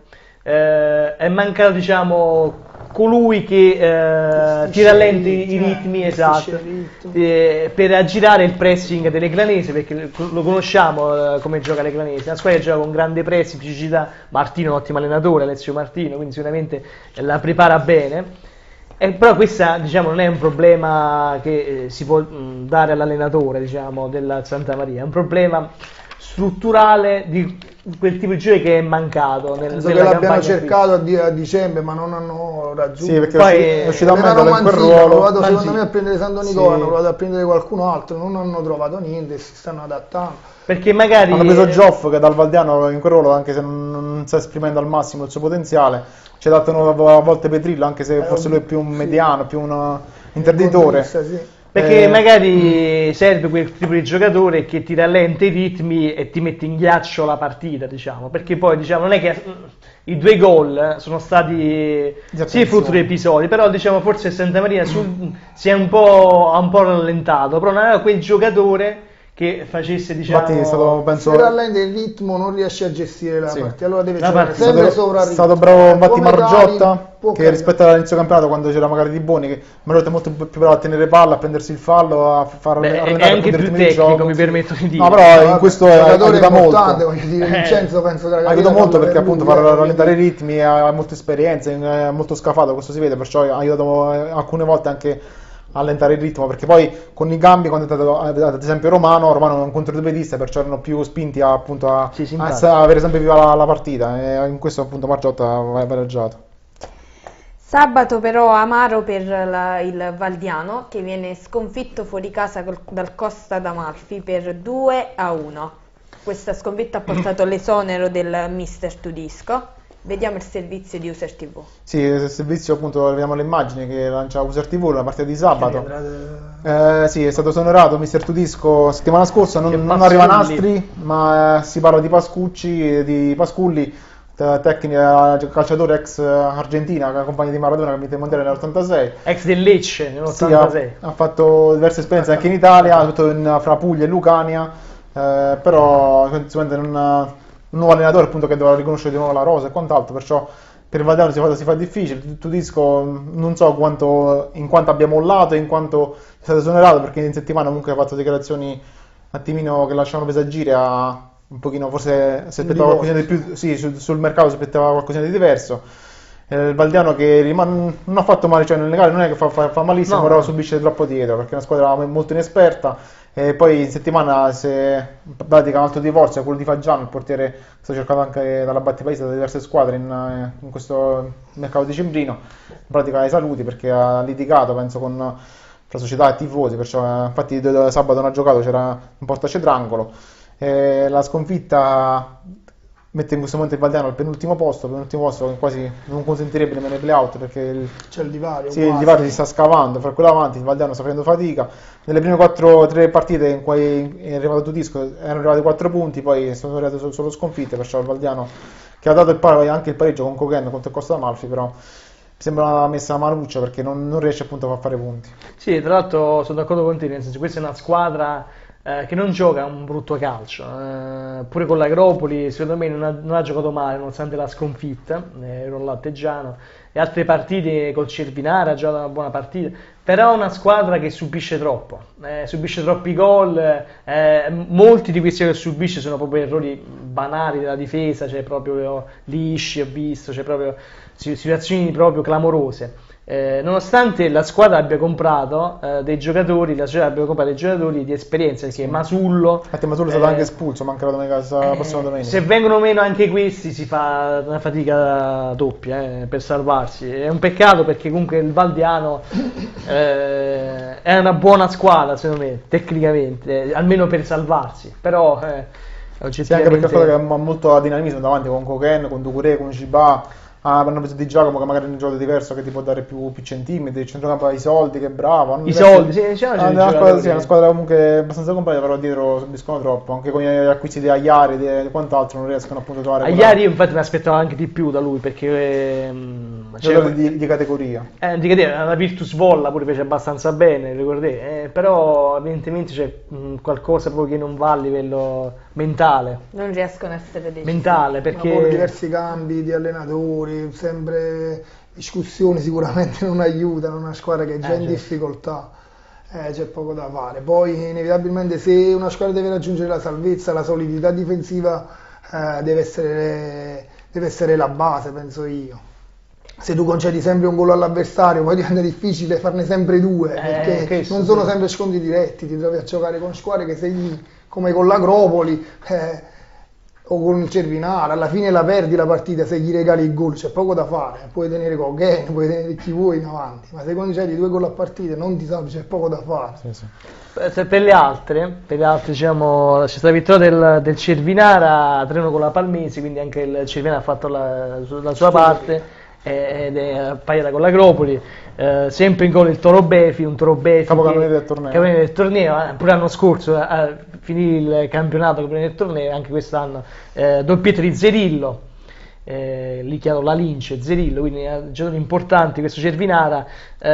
eh, è mancato diciamo colui che eh, ti rallenti i ritmi, eh, esatto, gestisce i ritmi. eh, per aggirare il pressing dell'Eclanese, perché lo conosciamo eh, come gioca l'Eclanese, una squadra che gioca con grande pressing, fisicità. Martino è un ottimo allenatore, Alessio Martino, quindi sicuramente la prepara bene. Eh, però questo diciamo, non è un problema che eh, si può mh, dare all'allenatore diciamo, della Santa Maria, è un problema strutturale di quel tipo di gioco che è mancato nel, Penso nella che l'abbiano campagna qui. cercato a, di- a dicembre, ma non hanno raggiunto. Sì, perché Poi, è uscito a Avevano Mendel in quel Manzini, hanno ruolo. provato secondo Manzini. me a prendere San Nicola, Sì. hanno provato a prendere qualcun altro, non hanno trovato niente, si stanno adattando. Perché magari Hanno preso Gioff che dal Valdiano in quel ruolo, anche se non, non sta esprimendo al massimo il suo potenziale, ci ha dato a volte Petrillo, anche se Eh, forse lui è più un sì. mediano, più un interditore. Sì, sì. Perché Eh, magari serve quel tipo di giocatore che ti rallenta i ritmi e ti mette in ghiaccio la partita, diciamo. Perché poi diciamo non è che mm, i due gol sono stati Di sì attenzione. frutto di episodi, però diciamo forse Santa Maria sul- si è un po', ha un po' rallentato, però non aveva quel giocatore che facesse diciamo Infatti è stato, penso, Se rallenta il ritmo non riesce a gestire la Sì. partita, allora deve La giocare partita. sempre È stato, sopra è il ritmo. stato bravo infatti Come Margiotta, Cali, può che cambiare. rispetto all'inizio campionato, quando c'era magari Di Boni, che Margiotta è molto più bravo a tenere palla, a prendersi il fallo, a far Beh, a è rallentare anche appunto il più ritmo di tecnico, gioco. mi permetto di dire. No, però in Vabbè, questo un è- giocatore aiuta importante, molto. voglio dire, Eh. Vincenzo penso che la Aiuta carriera molto parla perché per appunto lui, fa eh, rallentare i quindi- ritmi, ha molta esperienza, è molto scafato, questo si vede, perciò ha aiutato eh, alcune volte anche a allentare il ritmo, perché poi con i cambi, quando è stato ad esempio Romano, Romano è un contropiedista, perciò erano più spinti a, appunto a, Sì, sì, a infatti. essere- a avere sempre viva la, la partita, e in questo appunto Margiotta va pareggiato. Sabato però amaro per la- il Valdiano, che viene sconfitto fuori casa col- dal Costa d'Amalfi per due a uno. Questa sconfitta ha portato l'esonero del mister Tudisco. Vediamo il servizio di User tivù. Sì, il servizio appunto, vediamo le immagini che lancia User tivù, la partita di sabato. Che Eh, sì, è stato esonerato mister Tudisco settimana scorsa, non, Che non arriva Pasculli. Nastri, ma eh, si parla di Pascucci, di Pasculli, te- tecnico, eh, calciatore ex eh, Argentina, compagno di Maradona, che ha vinto il mondiale nell'ottantasei. Ex del Lecce Sì, ha, nell'ottantasei. ha fatto diverse esperienze anche in Italia, soprattutto in, fra Puglia e Lucania, eh, però sicuramente non, un nuovo allenatore appunto che dovrà riconoscere di nuovo la rosa e quant'altro, perciò per il Valdiano si fa, si fa difficile. Tudisco non so quanto, in quanto abbia mollato e in quanto è stato esonerato, perché in settimana comunque ha fatto dichiarazioni un attimino che lasciano presagire a un pochino, forse si aspettava qualcosa di più, sì, sul, sul mercato si aspettava qualcosa di diverso. Eh, il Valdiano che rimane, non ha fatto male, cioè nelle gare non è che fa, fa, fa malissimo, No. però subisce troppo dietro, perché è una squadra molto inesperta. E poi in settimana si è in pratica un altro divorzio, quello di Faggiano, il portiere che sta cercato anche dalla Battipaese da diverse squadre in, in questo mercato dicembrino, in pratica ai saluti, perché ha litigato penso con fra società e tifosi, perciò eh, infatti d- d- sabato non ha giocato, c'era un portacedrangolo. Eh, la sconfitta mette in questo momento il Valdiano al penultimo posto, penultimo posto che quasi non consentirebbe nemmeno i play-out, perché il, c'è il divario. sì, il quasi. divario si sta scavando fra quello avanti, il Valdiano sta facendo fatica. Nelle prime quattro tre partite in cui è arrivato Tudisco erano arrivati quattro punti, poi sono arrivate solo, solo sconfitte, perciò il Valdiano che ha dato il paro, anche il pareggio con Coquelin contro il Costa d'Amalfi, però sembra messa a manuccia perché non, non riesce appunto a fare punti. Sì, tra l'altro sono d'accordo con te, nel senso questa è una squadra eh, che non gioca un brutto calcio, eh, pure con l'Agropoli secondo me non ha, non ha giocato male nonostante la sconfitta, eh, ero l'Atteggiano, e altre partite col Cervinara ha giocato una buona partita, però è una squadra che subisce troppo, eh, subisce troppi gol, eh, molti di questi che subisce sono proprio errori banali della difesa, cioè proprio lisci, ho visto, cioè proprio situazioni proprio clamorose. Eh, nonostante la squadra abbia comprato eh, dei giocatori, la società abbia comprato dei giocatori di esperienza, perché Masullo, infatti Masullo è stato eh, anche espulso, manca la domenica, la prossima domenica. Se vengono meno anche questi si fa una fatica doppia eh, per salvarsi. È un peccato perché comunque il Valdiano eh, è una buona squadra secondo me tecnicamente, eh, almeno per salvarsi, però eh, oggettivamente... Sì, anche perché quello che ha molto dinamismo davanti con Coquen, con Ducouré, con Ciba. Ah, hanno preso di Giacomo che magari è un gioco diverso, che ti può dare più, più centimetri, il centrocampo ha i soldi, che è bravo. Hanno I diversi... soldi, sì, diciamo, ah, una, squadra, sì, una squadra comunque abbastanza completa, però dietro subiscono troppo, anche con gli acquisti di Agliari e di quant'altro non riescono appunto a trovare... Agliari io infatti mi aspettavo anche di più da lui, perché... Ehm, cioè, di, di categoria. Eh, di categoria, la Virtus Volla pure fece abbastanza bene, ricordate, eh, però evidentemente c'è mh, qualcosa proprio che non va a livello mentale. Non riescono a essere decisivi. Mentale, perché... Ma poi diversi cambi di allenatori, sempre discussioni sicuramente non aiutano una squadra che è già eh, in certo. difficoltà, eh, c'è poco da fare. Poi inevitabilmente se una squadra deve raggiungere la salvezza, la solidità difensiva eh, deve essere, deve essere la base, penso io. Se tu concedi sempre un gol all'avversario poi diventa difficile farne sempre due, eh, perché non sono sempre scontri diretti, ti trovi a giocare con squadre che sei come con l'Agropoli eh, o con il Cervinara, alla fine la perdi la partita se gli regali il gol, c'è poco da fare, puoi tenere Coquen, puoi tenere chi vuoi in avanti, ma se concedi due gol a partita non ti salvi, c'è poco da fare. Sì, sì. Per, per le altre, per le altre diciamo, c'è stata la vittoria del, del Cervinara tre uno con la Palmesi, quindi anche il Cervinara ha fatto la, la sua parte ed è appaiata con l'Agropoli, eh, sempre in gol il Toro Befi, un Toro Befi capocannoniere del torneo, capocannoniere del torneo eh, pure l'anno scorso a eh, finì il campionato capocannoniere del torneo, anche quest'anno eh, doppietta di Zerillo, eh, lì chiaro la Lince, Zerillo, quindi ha giocatori importanti questo Cervinara,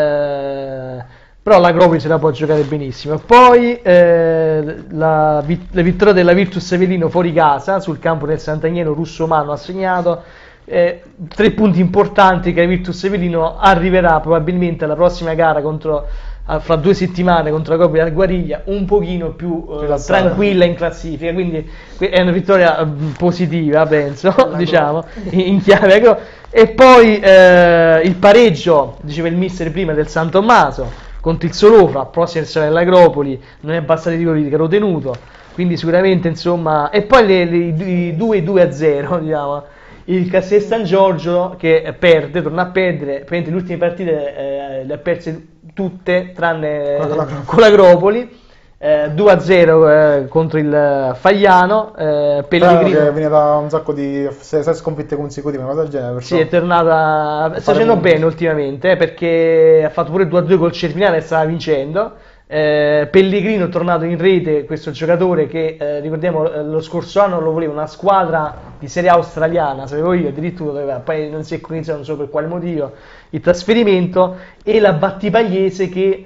eh, però l'Agropoli se la può giocare benissimo. Poi eh, la, la vittoria della Virtus Avellino fuori casa sul campo del Sant'Agnello, Russomano ha segnato. Eh, tre punti importanti che la Virtus Avellino arriverà probabilmente alla prossima gara contro, a, fra due settimane contro la Coppa del Guariglia un pochino più eh, tranquilla in classifica, quindi è una vittoria eh, positiva penso diciamo in, in chiave agro. E poi eh, il pareggio, diceva il mister prima, del San Tommaso contro il Solofra, prossima sessione dell'Agropoli, non è bastato di gol che ero tenuto, quindi sicuramente insomma, e poi le, le, i due due a zero diciamo. Il Castel San Giorgio che perde, torna a perdere, praticamente le ultime partite eh, le ha perse tutte tranne con l'Agropoli, eh, due a zero eh, contro il Fagliano, eh, Pellegrino che viene da un sacco di sei sconfitte consecutive, una cosa del genere, perciò... sì, è tornata, sta facendo bene ultimamente eh, perché ha fatto pure due a due col Cervinara e stava vincendo. Eh, Pellegrino è tornato in rete, questo giocatore che eh, ricordiamo eh, lo scorso anno lo voleva una squadra di Serie A australiana, sapevo io addirittura, doveva, poi non si è concretizzato, non so per quale motivo il trasferimento, e la Battipagliese che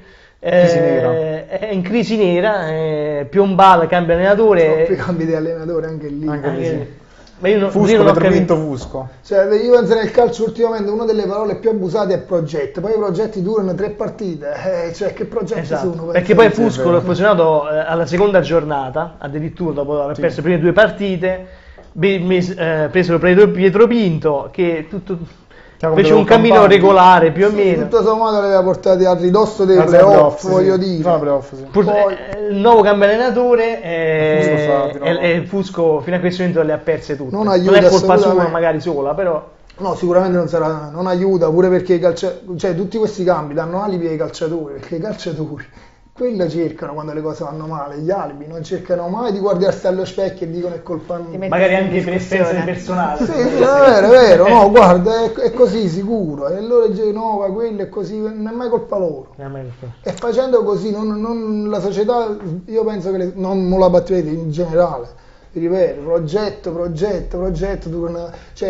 eh, è in crisi nera, eh, Piombala cambia allenatore, troppi cambi di allenatore anche lì, anche lì sì. Ma io non, Fusco, io non ho capito. Fusco. Cioè, io penso nel calcio ultimamente una delle parole più abusate è progetto, poi i progetti durano tre partite, eh, cioè che progetti esatto. sono? Perché poi Fusco l'ho posizionato eh, alla seconda giornata, addirittura dopo aver sì. perso le prime due partite, be, me, eh, preso Pietro, Pietro Pinto, che tutto... fece un cammino campagni. regolare più o sì, meno, tutto sommato l'aveva portati al ridosso dei playoff, sì, voglio sì. dire no, playoff, sì. Pur, poi... eh, il nuovo cambio allenatore eh, Fusco, e, e Fusco fino a questo momento le ha perse tutte, non, aiuta, non è colpa sua magari sola, però no, sicuramente non sarà, non aiuta, pure perché i calcia... cioè, tutti questi cambi danno alibi ai calciatori, perché i calciatori quello cercano quando le cose vanno male, gli alibi, non cercano mai di guardarsi allo specchio e dicono è colpa mia. Magari anche per esperienza personale. Sì, sì, è vero, è vero, no, guarda, è, è così sicuro, e loro dicono no, quello è così, non è mai colpa loro. E facendo così, non, non, la società, io penso che le, non, non la batterete in generale, vi ripeto, progetto, progetto, progetto, cioè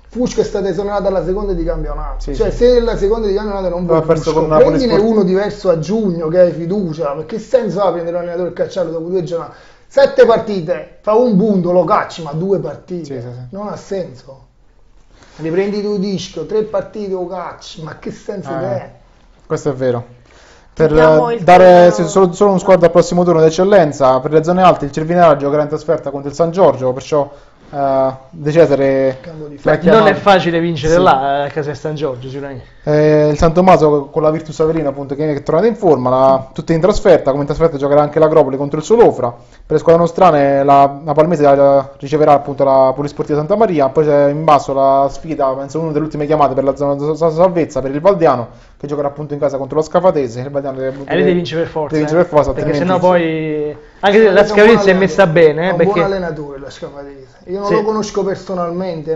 Fusco è stata esonerata alla seconda di campionato, Sì, cioè sì. se la seconda di campionato non Aveva vuoi perso Fusco, con Napoli prendine Sport. uno diverso a giugno che hai fiducia, perché senso ha prendere un allenatore e cacciarlo dopo due giornate? Sette partite, fa un punto, lo cacci, ma due partite, Sì, sì, sì. non ha senso. Riprendi tu disco, tre partite lo cacci, ma che senso Eh, è? Questo è vero. Per Chiudiamo eh, il dare turno- solo, solo uno sguardo al prossimo turno d'eccellenza, per le zone alte il Cervinara giocherà in trasferta contro il San Giorgio, perciò eh, De Cesare Cambio di l'ha Non chiamato. è facile vincere Sì. là a casa di San Giorgio, sicuramente. Eh, il San Tommaso con la Virtus Averino appunto che è tornata in forma, la, tutte in trasferta, come in trasferta giocherà anche l'Agropoli contro il Solofra. Per le squadre nostrane la, la Palmese la- riceverà appunto la Polisportiva Santa Maria, poi c'è in basso la sfida, penso una delle ultime chiamate per la zona di sa- salvezza per il Valdiano che giocherà appunto in casa contro lo Scafatese. Il Valdiano deve, E lì devi vincere per forza. deve vincere eh. per forza, Perché altrimenti- sennò poi. Anche se la È un buon Scavarezza è messa allenatore, bene, è eh, un perché. buon allenatore la Scafatese. Io non Sì. lo conosco personalmente,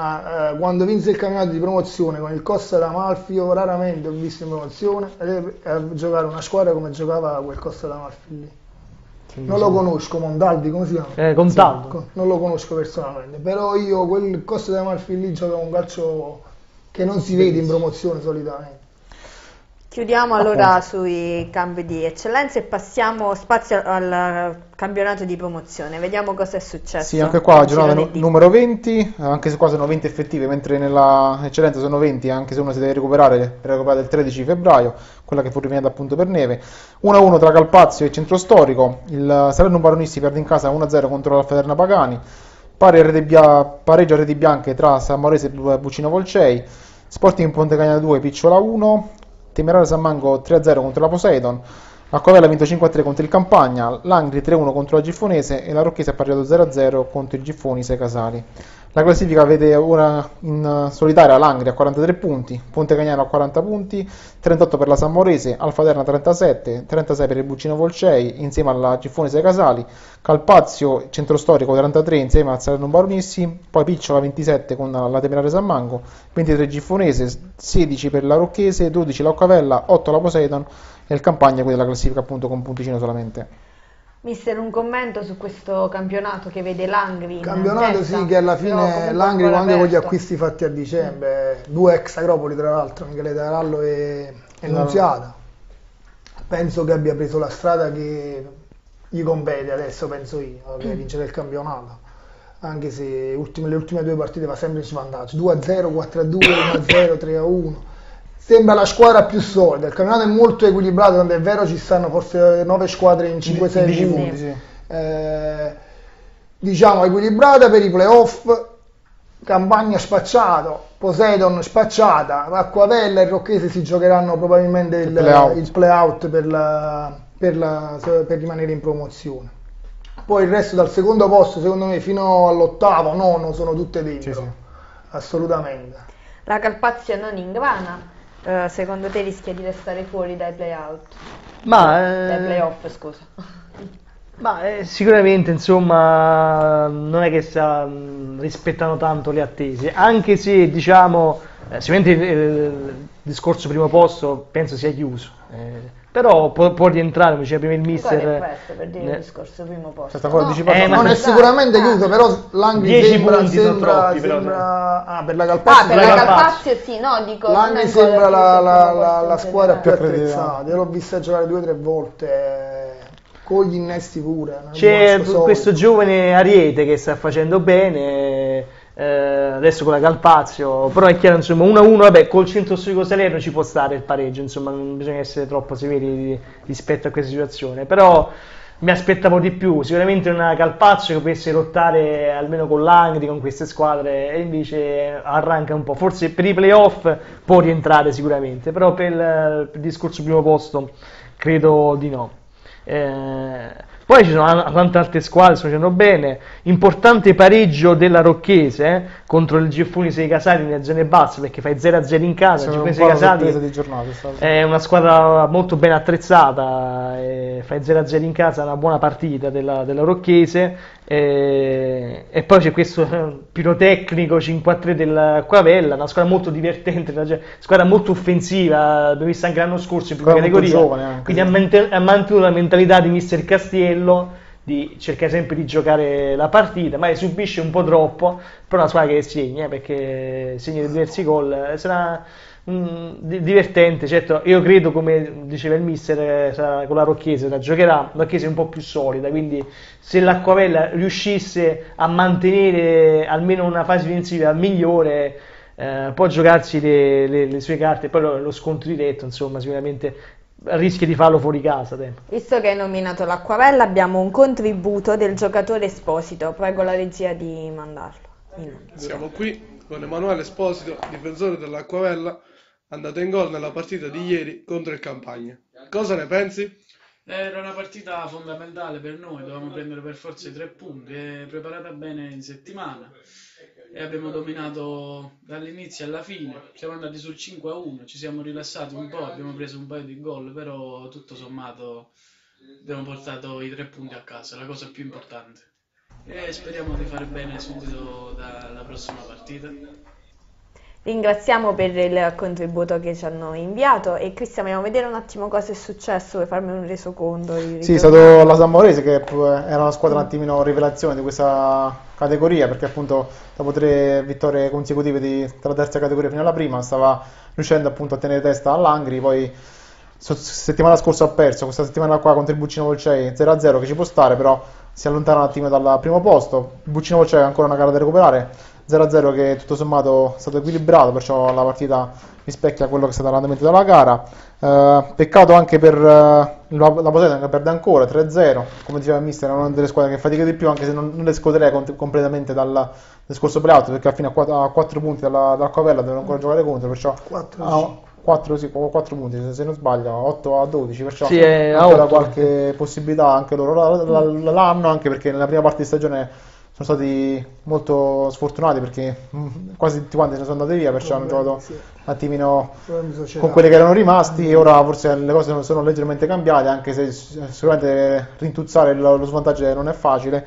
ma eh, quando vinse il campionato di promozione con il Costa d'Amalfi, io raramente ho visto in promozione eh, eh, giocare una squadra come giocava quel Costa d'Amalfi lì. Non lo conosco, Montaldi, come si chiama? Eh, Contaldo. Sì, co- non lo conosco personalmente, però io quel Costa d'Amalfi lì giocava un calcio che non si vede in promozione solitamente. Chiudiamo allora sui cambi di eccellenza e passiamo spazio al campionato di promozione. Vediamo cosa è successo. Sì, anche qua nel giornata girone nu- D. numero venti, eh, anche se qua sono venti effettive, mentre nella eccellenza sono venti, anche se uno si deve recuperare, per recuperare il tredici febbraio, quella che fu ripianata appunto per neve. uno a uno tra Calpazio e Centro Storico, il Salerno Baronisti perde in casa uno a zero contro l'Alfaterna Pagani, pari a reti bia- pareggio a reti bianche tra San Maurese e Bu- Buccino Volcei, Sporting Ponte Cagnano due, Picciola uno, Temerario San Mango tre a zero contro la Poseidon, Acquavella ha vinto cinque a tre contro il Campagna, Langri tre a uno contro la Giffonese e la Rocchese ha pareggiato zero a zero contro il Giffoni sei Casali. La classifica vede ora in solitaria Langri a quarantatré punti, Ponte Cagnano a quaranta punti, trentotto per la San Maurese, Alfaterna trentasette, trentasei per il Buccino Volcei insieme alla Giffoni sei Casali, Calpazio Centro Storico trentatré insieme al Salerno Baronissi, poi Picciola ventisette con la Temeraria San Mango, ventitré Giffonese, sedici per la Rocchese, dodici la Occavella, otto la Poseidon e il Campagna, quindi la classifica appunto con punticino solamente. Mister, un commento su questo campionato che vede Langri in Campionato testa, sì, che alla però fine comunque Langri ancora anche con gli aperto. acquisti fatti a dicembre, due ex Agropoli tra l'altro, Michele Tarallo e, e No. Nunziata, penso che abbia preso la strada che gli compete adesso, penso io, che vincere il campionato, anche se ultime- le ultime due partite va sempre in svantaggio, due a zero, quattro a due, uno a zero, tre a uno. Sembra la squadra più solida, il campionato è molto equilibrato, tanto è vero ci stanno forse nove squadre in cinque sei dieci punti. punti, sì. Eh, diciamo equilibrata per i playoff, Campagna spacciato, Poseidon spacciata, Acquavella e Rocchese si giocheranno probabilmente il, Il play-out. il play-out per, la- per la- per rimanere in promozione. Poi il resto dal secondo posto secondo me fino all'ottavo, nono sono tutte dentro, Sì, sì. assolutamente. La Calpazio non ingrana, eh, secondo te rischia di restare fuori dai play-out? Ma, Dai eh, play-off, scusa. Ma eh, sicuramente insomma non è che sta, mh, rispettano tanto le attese, anche se diciamo eh, sicuramente il, il discorso primo posto penso sia chiuso, eh, però può, può rientrare, come diceva prima il Ancora mister. è presto per dire eh, il discorso primo posto. C'è sta ancora No, anticipato. eh, ma Non è dai. sicuramente Ah. chiuso, però Langri dieci sembra, punti sono sembra, troppi, però, sembra ah, per la Ah, Calpazio per la la Calpazio. Calpazio sì, no, dico... non è Langri ancora sembra la, chiuso il la- primo la- posto la in squadra più generale. attrezzata. Io l'ho vista giocare due o tre volte, eh, con gli innesti pure. non C'è conosco questo solito. giovane Ariete che sta facendo bene, eh, adesso con la Calpazio, però è chiaro, insomma, uno a uno, vabbè, col Centro Storico Salerno ci può stare il pareggio, insomma, non bisogna essere troppo severi rispetto a questa situazione, però mi aspettavo di più, sicuramente una Calpazio che potesse lottare almeno con l'Angri, con queste squadre, e invece arranca un po', forse per i playoff può rientrare sicuramente, però per il, per il discorso primo posto credo di no. Eh, poi ci sono an- tante altre squadre che stanno facendo bene, importante pareggio della Rocchese eh, contro il Giffoni sei Casali nelle zone basse, perché fai zero a zero in casa, il Sono Giffoni un sei po' una sorpresa Casali di giornata, è stato. è una squadra molto ben attrezzata, eh, fai zero a zero in casa, una buona partita della, della Rocchese, eh, e poi c'è questo eh, pirotecnico cinque a tre dell'Acquavella, una squadra molto divertente, una ge- squadra molto offensiva, l'abbiamo vista anche l'anno scorso in prima Squadra molto categoria, giovane anche, quindi sì. ha, mente- ha mantenuto la mentalità di mister Castiello di cercare sempre di giocare la partita, ma subisce un po' troppo, però una squadra che segna, eh, perché segna diversi gol, eh, sarà mm, di- divertente. Certo, io credo, come diceva il mister, eh, sarà- con la Rocchese la giocherà, la Rocchese è un po' più solida, quindi se l'Acquavella riuscisse a mantenere almeno una fase difensiva migliore, eh, può giocarsi le, le- le sue carte. Poi lo, lo scontro diretto, insomma, sicuramente rischia di farlo fuori casa. Tempo. Visto che hai nominato l'Acquavella, abbiamo un contributo del giocatore Esposito. Prego la regia di mandarlo. In- Siamo qui con Emanuele Esposito, difensore dell'Acquavella, andato in gol nella partita di ieri contro il Campagna. Cosa ne pensi? Era una partita fondamentale per noi, dovevamo prendere per forza i tre punti, è preparata bene in settimana e abbiamo dominato dall'inizio alla fine, siamo andati sul cinque a uno, ci siamo rilassati un po', abbiamo preso un paio di gol, però tutto sommato abbiamo portato i tre punti a casa, la cosa più importante. E speriamo di fare bene subito dalla prossima partita. Ringraziamo per il contributo che ci hanno inviato e Cristian, vogliamo vedere un attimo cosa è successo, vuoi farmi un resoconto? di- Sì, è ritornare? stato la San Maurese che pu- era una squadra un attimino rivelazione di questa categoria, perché appunto dopo tre vittorie consecutive di, dalla terza categoria fino alla prima stava riuscendo appunto a tenere testa all'Angri, poi so- settimana scorsa ha perso, questa settimana qua contro il Buccino Volcei zero a zero, che ci può stare, però si allontana un attimo dal primo posto. Il Buccino Volcei ha ancora una gara da recuperare, zero a zero che tutto sommato è stato equilibrato, perciò la partita rispecchia quello che è stato l'andamento della gara. Eh, peccato anche per eh, la, la Poseidon, che perde ancora tre a zero, come diceva il mister, è una delle squadre che fatica di più, anche se non, non le escluderei com- completamente dal, dal scorso playout, perché fino a quattro punti dalla, dalla Covella devono ancora giocare contro, perciò quattro quattro sì, quattro punti se non sbaglio, otto a dodici, perciò Sì, è a ancora otto. qualche possibilità anche loro la- la- la- l'hanno, anche perché nella prima parte di stagione sono stati molto sfortunati, perché mm, quasi tutti quanti se ne sono andati via, perciò hanno giocato Sì. un attimino Problemi società. con quelli che erano rimasti, e ora forse le cose sono- sono leggermente cambiate, anche se s- sicuramente rintuzzare lo, lo svantaggio non è facile.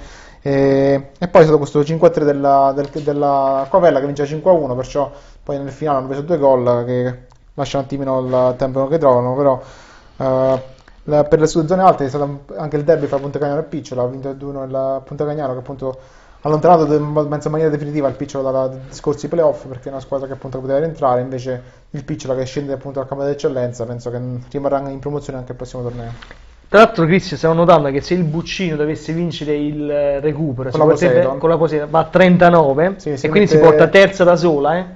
E, e poi è stato questo cinque a tre della, del- della Covella che vince cinque a uno, perciò poi nel finale hanno preso due gol che lasciano un attimino il tempo che trovano, però eh, la- per le sue zone alte è stato anche il derby fra Ponte Cagnano e Picciola, ha vinto il due uno il Ponte Cagnano, che appunto ha allontanato de- in maniera definitiva il Picciola dalla discorsi playoff, perché è una squadra che appunto poteva rientrare, invece il Picciola che scende appunto dal campo d'eccellenza penso che rimarrà in promozione anche il prossimo torneo. Tra l'altro, Cristian, stiamo notando che se il Buccino dovesse vincere il eh, recupero Con si la potrebbe- Poseidon. con la Poseidon, va a trentanove, Sì, si e quindi si mette- porta terza da sola, eh?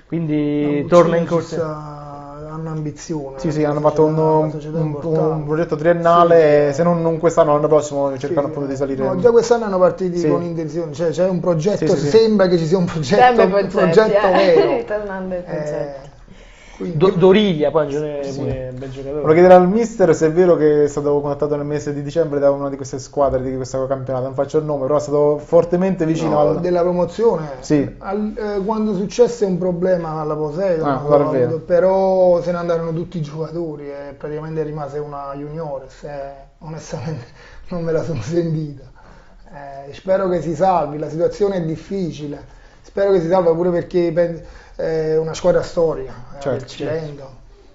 Quindi No, torna in ci corsa. sta- hanno ambizione. Sì, sì, una hanno fatto un, società- una un- società un- importante. un progetto triennale, Sì. se non, non quest'anno, l'anno prossimo cercano Sì, appunto di salire. no, già quest'anno hanno partiti Sì. con intenzione, cioè c'è un progetto, Sì, sì, sì. sembra che ci sia un progetto, Sempre un progetti, progetto eh. vero. Ritornando ai progetti. Eh, quindi- Do- Doriglia, poi è un giocatore Sì. pure un bel giocatore. Volevo chiedere al mister se è vero che è stato contattato nel mese di dicembre da una di queste squadre di questo campionato, non faccio il nome, però è stato fortemente vicino no, al... della promozione. Sì. Al- eh, quando successe un problema alla Poseidon, Ah, allora è vero. però se ne andarono tutti i giocatori e praticamente rimase una juniores, eh, onestamente non me la sono sentita. Eh, spero che si salvi, la situazione è difficile, spero che si salva pure perché pen- è una squadra storica, eh, Certo, del Cilento.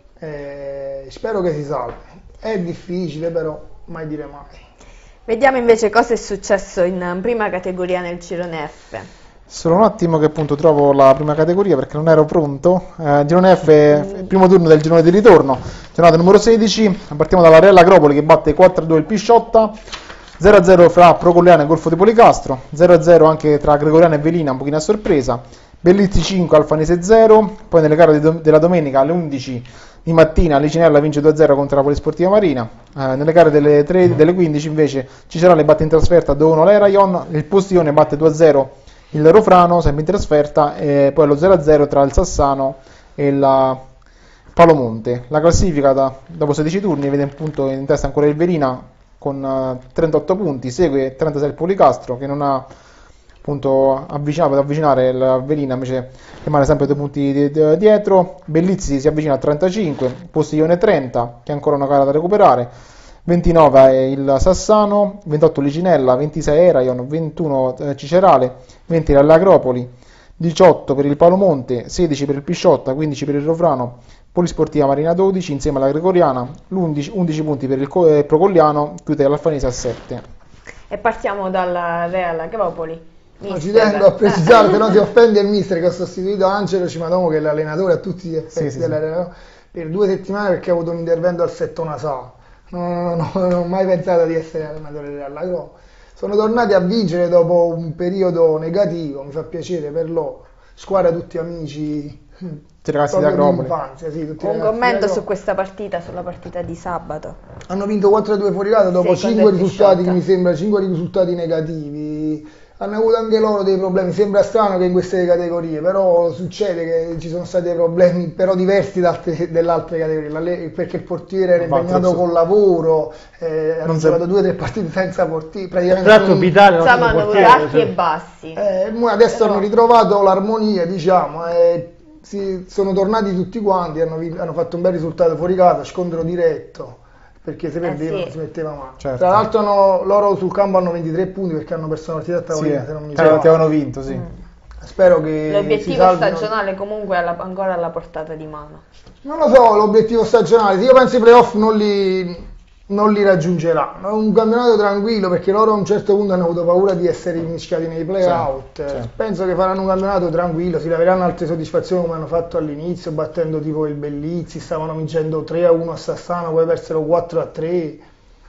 Eh, spero che si salvi, è difficile però mai dire mai. Vediamo invece cosa è successo in prima categoria nel Girone F. Solo un attimo che appunto trovo la prima categoria perché non ero pronto. Eh, girone F, il primo turno del girone di ritorno, giornata numero sedici. Partiamo dalla Real Agropoli che batte quattro a due il Pisciotta, zero a zero fra Procogliano e Golfo di Policastro, zero a zero anche tra Gregoriano e Velina, un pochino a sorpresa. Bellizzi cinque, Alfanese zero. Poi nelle gare di do- della domenica alle undici di mattina Licinella vince due a zero contro la Polisportiva Marina. Eh, nelle gare delle, tre, delle quindici invece Cicerale batte in trasferta due a uno l'Erayon, il Postiglione batte due a zero il Rofrano, sempre in trasferta, e poi lo zero a zero tra il Sassano e la Palomonte. La classifica da- dopo sedici turni vede appunto in testa ancora il Verina con eh, trentotto punti, segue trentasei il Policastro che non ha appunto avvicinato ad avvicinare il Velina, invece rimane sempre due punti di- di- dietro. Bellizzi si avvicina a trentacinque, Postiglione trenta che ha ancora una gara da recuperare, ventinove è il Sassano, ventotto Licinella, ventisei Erayon, ventuno eh, Cicerale, venti l'Agropoli, diciotto per il Palomonte, sedici per il Pisciotta, quindici per il Rofrano, Polisportiva Marina dodici insieme alla Gregoriana, l'undici undici punti per il Co- eh, Procogliano, chiude l'Alfanese a sette. E partiamo dal Real Agropoli. No, ci tengo a precisare, se no si offende il mister, che ho sostituito Angelo Cimadomo, che è l'allenatore a tutti gli effetti Sì, sì, della Real, per due settimane, perché ho avuto un intervento al setto nasale. Non, non, non ho mai pensato di essere allenatore del Real Agropoli. Sono tornati a vincere dopo un periodo negativo, mi fa piacere per loro. Squadra tutti amici, Tutti i ragazzi di proprio Agropoli. d'infanzia, sì, tutti i Un ragazzi di commento su Agropoli. questa partita, sulla partita di sabato. Hanno vinto quattro a due fuori casa dopo Sì, cinque contro il risultati, Pisciotta. mi sembra, cinque risultati negativi. Hanno avuto anche loro dei problemi, sembra strano che in queste categorie, però succede che ci sono stati dei problemi però diversi da altre- delle altre categorie, La Le- perché il portiere era Infatti, impegnato adesso- col lavoro, eh, hanno Non giocato si- due o tre partite senza portiere, Tra praticamente l'altro non- Vitale non Insomma, è hanno avuto portiere, alti cioè. e bassi. eh, mo adesso Però- hanno ritrovato l'armonia, diciamo, e si- sono tornati tutti quanti, hanno, vin- hanno fatto un bel risultato fuori casa, scontro diretto, perché se perdevano sì. si metteva male. Certo. Tra l'altro hanno- loro sul campo hanno ventitré punti perché hanno perso una partita a Sì, tavolina, se non mi che, sbaglio. che avevano vinto, sì. Spero che si L'obiettivo salvino. stagionale comunque è alla- ancora alla portata di mano. Non lo so, l'obiettivo stagionale, io penso i playoff non li, non li raggiungeranno. È un campionato tranquillo perché loro a un certo punto hanno avuto paura di essere mischiati nei playout. Sì, sì. Penso che faranno un campionato tranquillo, si laveranno altre soddisfazioni come hanno fatto all'inizio, battendo tipo il Bellizzi, stavano vincendo tre a uno a Sassano, poi persero quattro a tre.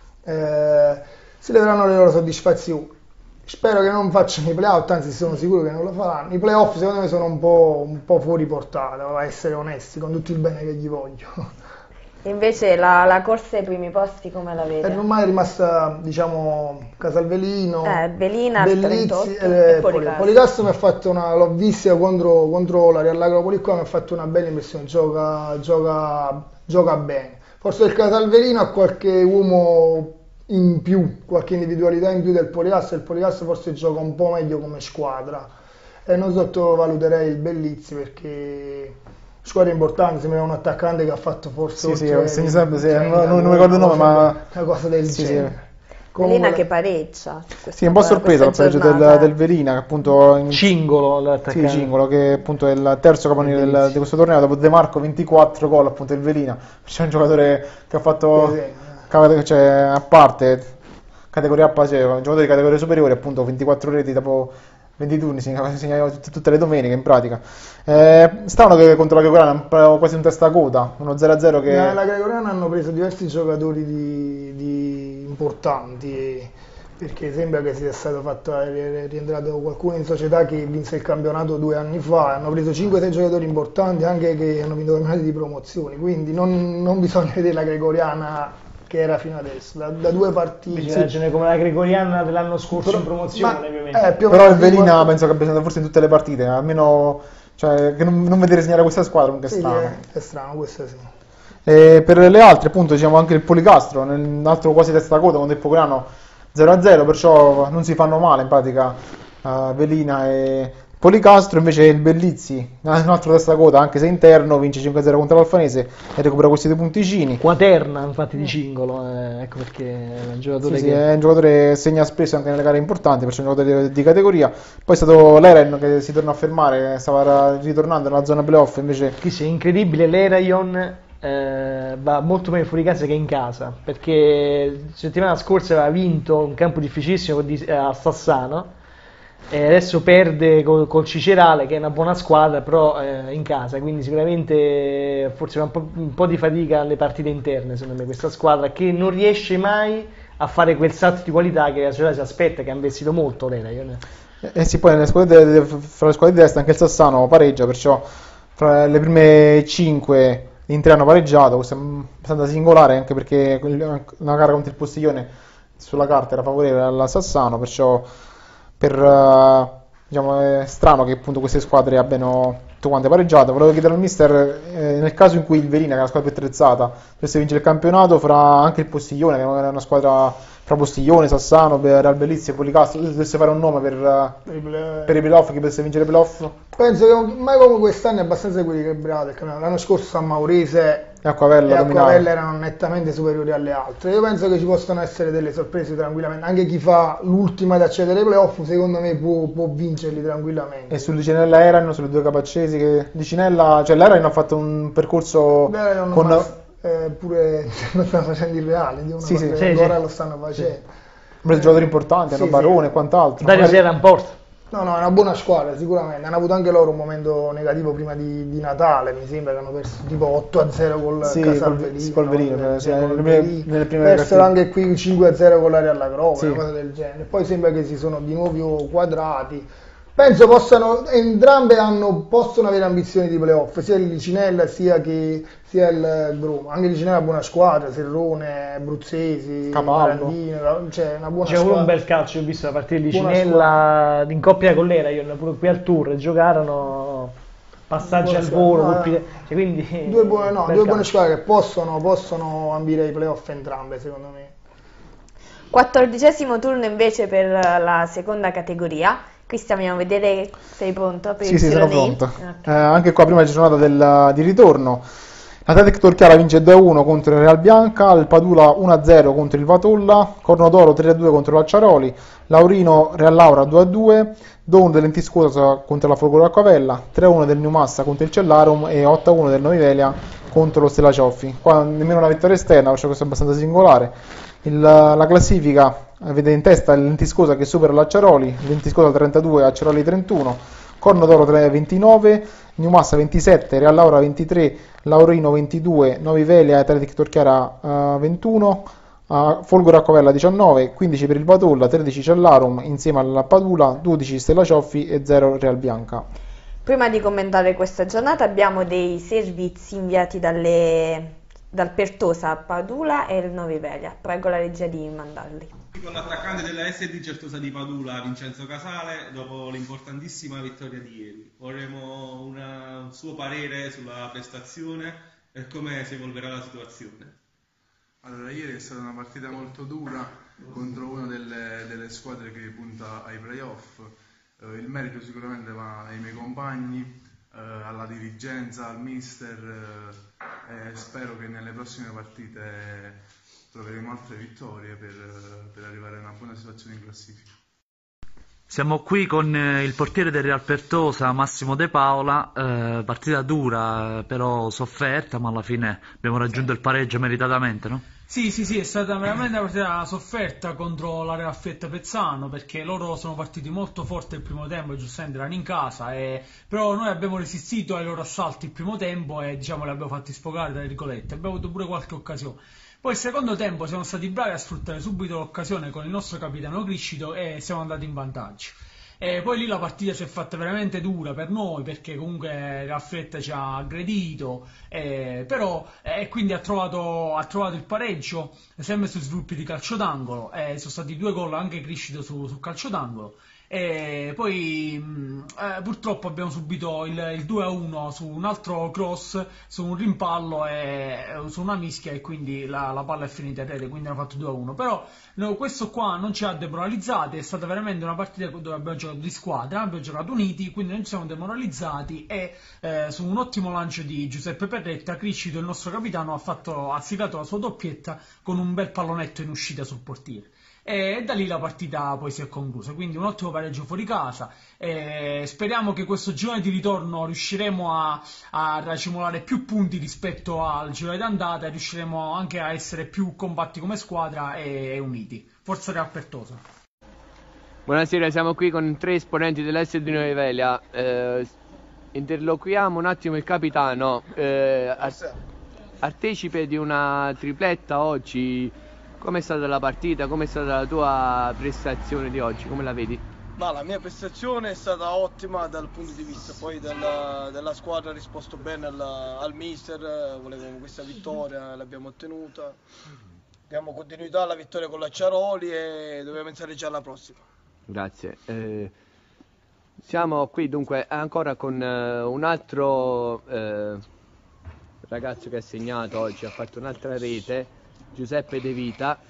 Eh, si leveranno le loro soddisfazioni. Spero che non facciano i playout, anzi sono sicuro che non lo faranno. I playoff secondo me sono un po', un po' fuori portata, a essere onesti, con tutto il bene che gli voglio. Invece la, la corsa ai primi posti come la Per vede? ormai è rimasta, diciamo, Casalvelino, Eh, Belina al Bellizzi trentotto e e Poli- Policastro. Policastro mi ha fatto una, l'ho vista contro, contro la Real Agropoli qua, mi ha fatto una bella impressione, gioca, gioca, gioca bene. Forse il Casalvelino ha qualche uomo in più, qualche individualità in più del Policastro, il Policastro forse gioca un po' meglio come squadra e non sottovaluterei il Bellizzi perché squadra importante, sembra un attaccante che ha fatto forse Sì, sì, oltre segni sempre, sì, trenta non- non mi gol, ricordo il nome, una cosa- ma- una cosa del Sì, sì. genere. Belina Comunque- che pareggia. Sì, un po' sorpresa il pareggio del, del Verina, che appunto in- Cingolo Sì, l'attaccante. Cingolo, che appunto è il terzo capocannoniere del- di questo torneo, dopo De Marco ventiquattro gol, appunto il Verina, c'è un giocatore che ha fatto, Sì, sì. cavate- cioè, a parte, categoria A, cioè, un giocatore di categoria superiore, appunto ventiquattro reti dopo venti turni, si segnava tutte, tutte le domeniche in pratica. Eh, strano che contro la Gregoriana hanno quasi un testacoda, uno zero a zero che... Nella Gregoriana hanno preso diversi giocatori di, di importanti perché sembra che sia stato fatto è rientrato qualcuno in società che vinse il campionato due anni fa, hanno preso cinque sei giocatori importanti anche che hanno vinto campionati di promozioni, quindi non, non bisogna vedere la Gregoriana che era fino adesso, da, da due partite. Invece ragione come la Gregoriana dell'anno scorso in promozione, Ma- ovviamente. eh, più o Però meno il sì, Verina quattro- penso che abbia segnato forse in tutte le partite, almeno cioè, che non, non vedere segnare questa squadra comunque è Sì, strano. è, è strano, questo sì. E per le altre, appunto, diciamo anche il Policastro, un altro quasi testacoda con del Pogliano zero a zero, perciò non si fanno male in pratica eh, Velina e Policastro. Invece il Bellizzi, un altro testacoda, anche se interno, vince cinque a zero contro l'Alfanese e recupera questi due punticini. Quaterna infatti di Cingolo, eh, ecco perché è un giocatore Sì, sì, che... è un giocatore che segna spesso anche nelle gare importanti, perciò è un giocatore di, di categoria. Poi è stato l'Eren che si torna a fermare, stava ritornando nella zona playoff, invece Sì, sì, è incredibile, l'Erayon eh, va molto meglio fuori casa che in casa, perché settimana scorsa aveva vinto un campo difficilissimo di- a Sassano e adesso perde col, col Cicerale, che è una buona squadra, però eh, in casa, quindi sicuramente forse fa un po', un po' di fatica alle partite interne, secondo me, questa squadra che non riesce mai a fare quel salto di qualità che la società si aspetta, che ha investito molto l'Erayon. Eh sì, poi nelle squadre de- de- fra le squadre di destra anche il Sassano pareggia, perciò fra le prime cinque in tre hanno pareggiato, questo è abbastanza singolare anche perché quel- una gara contro il Postiglione sulla carta era favorevole alla Sassano, perciò per, eh, diciamo, è strano che appunto queste squadre abbiano tutte quante pareggiato. Volevo chiedere al mister, eh, nel caso in cui il Verina, che è una squadra più attrezzata, dovesse vincere il campionato, fra anche il Postiglione, che è una squadra fra Postiglione, Sassano, Real Bellizzi e Policastro, dovesse fare un nome per, eh, Per i play- per i playoff, chi potesse vincere i playoff? Penso che ormai come quest'anno è abbastanza equilibrato, perché l'anno scorso San Maurese E Acquavella e dominava. Acquavella erano nettamente superiori alle altre. Io penso che ci possano essere delle sorprese tranquillamente, anche chi fa l'ultima ad accedere ai playoff secondo me può, può vincerli tranquillamente. E su Licinella erano, sulle due Capaccesi, che Licinella, cioè l'Eraino ha fatto un percorso Beh, non- con... ma, eh, pure lo stanno facendo il Reale, di una Sì, cosa sì. che Sì, ancora sì. lo stanno facendo. Presi giocatori importanti, hanno Sì, Barone sì. e quant'altro. Dario Riera in porta. No, no, è una buona squadra sicuramente. Hanno avuto anche loro un momento negativo prima di, di Natale, mi sembra che hanno perso tipo otto a zero col Sì, Casalverino. col- col Verino, no? sì, Col nelle prime- Verino. nelle prime Persero partite. anche qui cinque a zero con l'Area all'Acropoli, Sì. una cosa del genere. Poi sembra che si sono di nuovo quadrati. Penso possano, entrambe hanno, possono avere ambizioni di playoff, sia il Licinella sia, che, sia il Roma. Anche il Licinella è una buona squadra, Serrone, Bruzzesi, Capallo. Marandino, cioè una buona C'è pure squadra. un bel calcio, ho visto la partita di Buona Cinella in coppia con l'Era, io pure qui al tour giocarono passaggi Buona al squadra, volo, no, colpi- eh. cioè, quindi Due buone, no, bel due buone calcio. squadre che possono, possono ambire ai playoff entrambe, secondo me. Quattordicesimo turno invece per la seconda categoria. Qui stiamo a vedere, sei pronto per Sì, il sì, sono Sironei? pronto. Ok. Eh, anche qua prima giornata del- di ritorno. L'Atletic Torchiara vince due a uno contro il Real Bianca, il Padula uno a zero contro il Vatolla, Cornodoro tre a due contro l'Acciaroli, Laurino Real Laura due a due, Don dell'Entiscuosa contro la Folgore Acquavella, tre a uno del Newmassa contro il Cellarum e otto a uno del Novivelia contro lo Stella Cioffi. Qua nemmeno una vittoria esterna, perciò questo è abbastanza singolare. Il- la classifica eh, vede in testa il Lentiscosa che supera l'Acciaroli, Lentiscosa trentadue, Acciaroli trentuno, Corno d'Oro ventinove, Newmassa ventisette, Real Laura ventitré, Laurino ventidue, Novivelia e Atletic Torchiara eh, ventuno, eh, Folgore Acquavella diciannove, quindici per il Vatolla, tredici Cellarum insieme alla Padula, dodici Stella Cioffi e zero Real Bianca. Prima di commentare questa giornata abbiamo dei servizi inviati dalle, dal Pertosa a Padula e il Novivelia. Prego la regia di mandarli. Con l'attaccante della S D Certosa di Padula, Vincenzo Casale, dopo l'importantissima vittoria di ieri. Vorremmo una- un suo parere sulla prestazione e come si evolverà la situazione. Allora, ieri è stata una partita molto dura contro una delle, delle squadre che punta ai playoff. Eh, il merito sicuramente va ai miei compagni, eh, alla dirigenza, al mister, eh, e spero che nelle prossime partite troveremo altre vittorie per, per arrivare a una buona situazione in classifica. Siamo qui con eh, il portiere del Real Pertosa, Massimo De Paola, eh, partita dura, però sofferta, ma alla fine abbiamo raggiunto il pareggio meritatamente, no? Sì, sì, sì, è stata veramente una partita sofferta contro la Real Fiette Pezzano, perché loro sono partiti molto forte il primo tempo, giustamente erano in casa, e... però noi abbiamo resistito ai loro assalti il primo tempo e diciamo li abbiamo fatti sfogare, tra virgolette, abbiamo avuto pure qualche occasione. Poi il secondo tempo siamo stati bravi a sfruttare subito l'occasione con il nostro capitano Criscito e siamo andati in vantaggio. E poi lì la partita si è fatta veramente dura per noi, perché comunque la Fiette ci ha aggredito, eh, però e eh, quindi ha trovato, ha trovato il pareggio sempre sui sviluppi di calcio d'angolo, eh, sono stati due gol anche Criscito su, su calcio d'angolo. E poi mh, eh, purtroppo abbiamo subito il, il due a uno su un altro cross, su un rimpallo e eh, su una mischia, e quindi la, la palla è finita in rete, quindi hanno fatto due a uno. Però no, questo qua non ci ha demoralizzati, è stata veramente una partita dove abbiamo giocato di squadra, abbiamo giocato uniti, quindi non ci siamo demoralizzati, e eh, su un ottimo lancio di Giuseppe Perretta, Criscito, il nostro capitano, ha, fatto, ha siglato la sua doppietta con un bel pallonetto in uscita sul portiere. E da lì la partita poi si è conclusa, quindi un ottimo pareggio fuori casa. E speriamo che questo girone di ritorno riusciremo a, a racimolare più punti rispetto al girone d'andata e riusciremo anche a essere più compatti come squadra e, e uniti. Forza Real Pertosa. Buonasera, siamo qui con tre esponenti dell'S di Novivelia. Eh, interloquiamo un attimo il capitano, eh, art- partecipe di una tripletta oggi. Com'è stata la partita? Com'è stata la tua prestazione di oggi? Come la vedi? Ma la mia prestazione è stata ottima dal punto di vista poi della, della squadra, ha risposto bene al, al mister, volevamo questa vittoria, l'abbiamo ottenuta, diamo continuità alla vittoria con l'Acciaroli e dobbiamo pensare già alla prossima. Grazie. Eh, siamo qui dunque ancora con eh, un altro eh, ragazzo che ha segnato oggi, ha fatto un'altra rete, Giuseppe De Vita.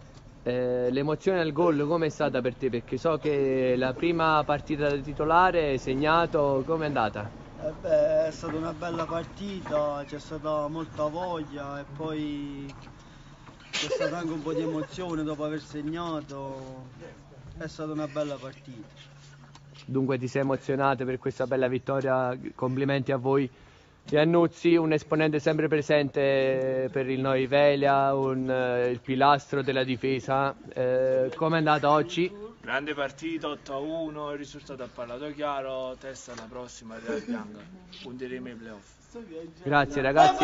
Eh, l'emozione al gol come è stata per te? Perché so che la prima partita da titolare hai segnato, come è andata? Eh beh, è stata una bella partita, c'è stata molta voglia e poi c'è stata anche un po' di emozione dopo aver segnato, è stata una bella partita. Dunque ti sei emozionato per questa bella vittoria, complimenti a voi Iannuzzi, un esponente sempre presente per il Novi Velia, un, eh, il pilastro della difesa. Eh, come è andata oggi? Grande partita, otto a uno, il risultato ha parlato chiaro, testa alla prossima Real Bianca, punteremo ai playoff. Grazie ragazzi.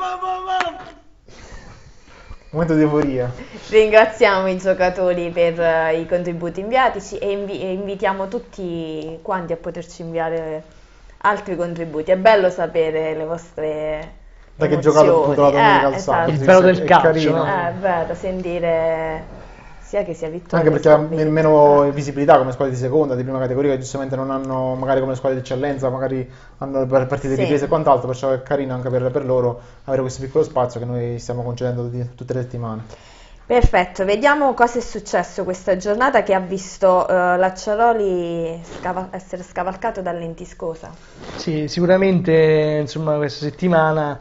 Momento di euforia. Ringraziamo i giocatori per uh, i contributi inviatici e, invi- e invitiamo tutti quanti a poterci inviare altri contributi. È bello sapere le vostre da che giocato appunto la domenica eh, al sabato. esatto. Il bello del calcio, carino. no? Eh, è vero, sentire sia che sia vittoria. Anche perché ha meno visibilità come squadre di seconda, di prima categoria, che giustamente non hanno, magari come squadre di eccellenza, magari hanno partite Sì. riprese e quant'altro, perciò è carino anche per, per loro avere questo piccolo spazio che noi stiamo concedendo di, tutte le settimane. Perfetto, vediamo cosa è successo questa giornata che ha visto uh, Lacciaroli scava- essere scavalcato da Lentiscosa. Sì, sicuramente insomma questa settimana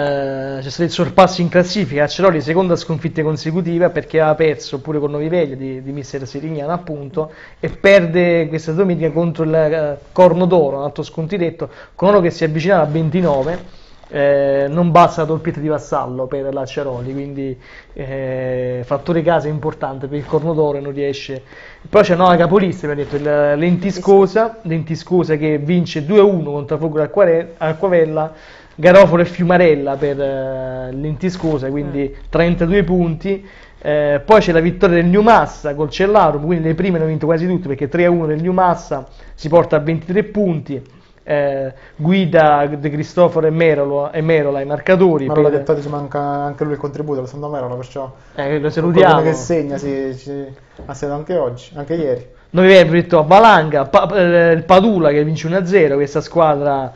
eh, c'è stato il sorpasso in classifica, Lacciaroli seconda sconfitta consecutiva perché aveva perso pure con Novi Veglia di, di mister Serignano appunto, e perde questa domenica contro il eh, Corno d'Oro, un altro sconfitto, con loro che si avvicinava a ventinove. Eh, non basta la doppietta di Vassallo per Lacciaroli, quindi eh, fattore casa importante per il Corno d'Oro e non riesce. Poi c'è una capolista, abbiamo detto, il Lentiscosa, Lentiscosa che vince due a uno contro Fogolo Acquavella, Garofalo e Fiumarella per eh, Lentiscosa, quindi trentadue punti. Eh, poi c'è la vittoria del New Massa col Cellarum, quindi le prime hanno vinto quasi tutte perché tre a uno del New Massa si porta a ventitré punti. Eh, guida De Cristoforo e Merola, e Merola ai marcatori. Ma per... l'ha detto, ci manca anche lui il contributo, lo Sando Merola, perciò eh, lo salutiamo. che segna, sì, ci ha segnato anche oggi, anche ieri. Noi abbiamo detto a Valanga, pa- eh, il Padula che vince uno a zero, questa squadra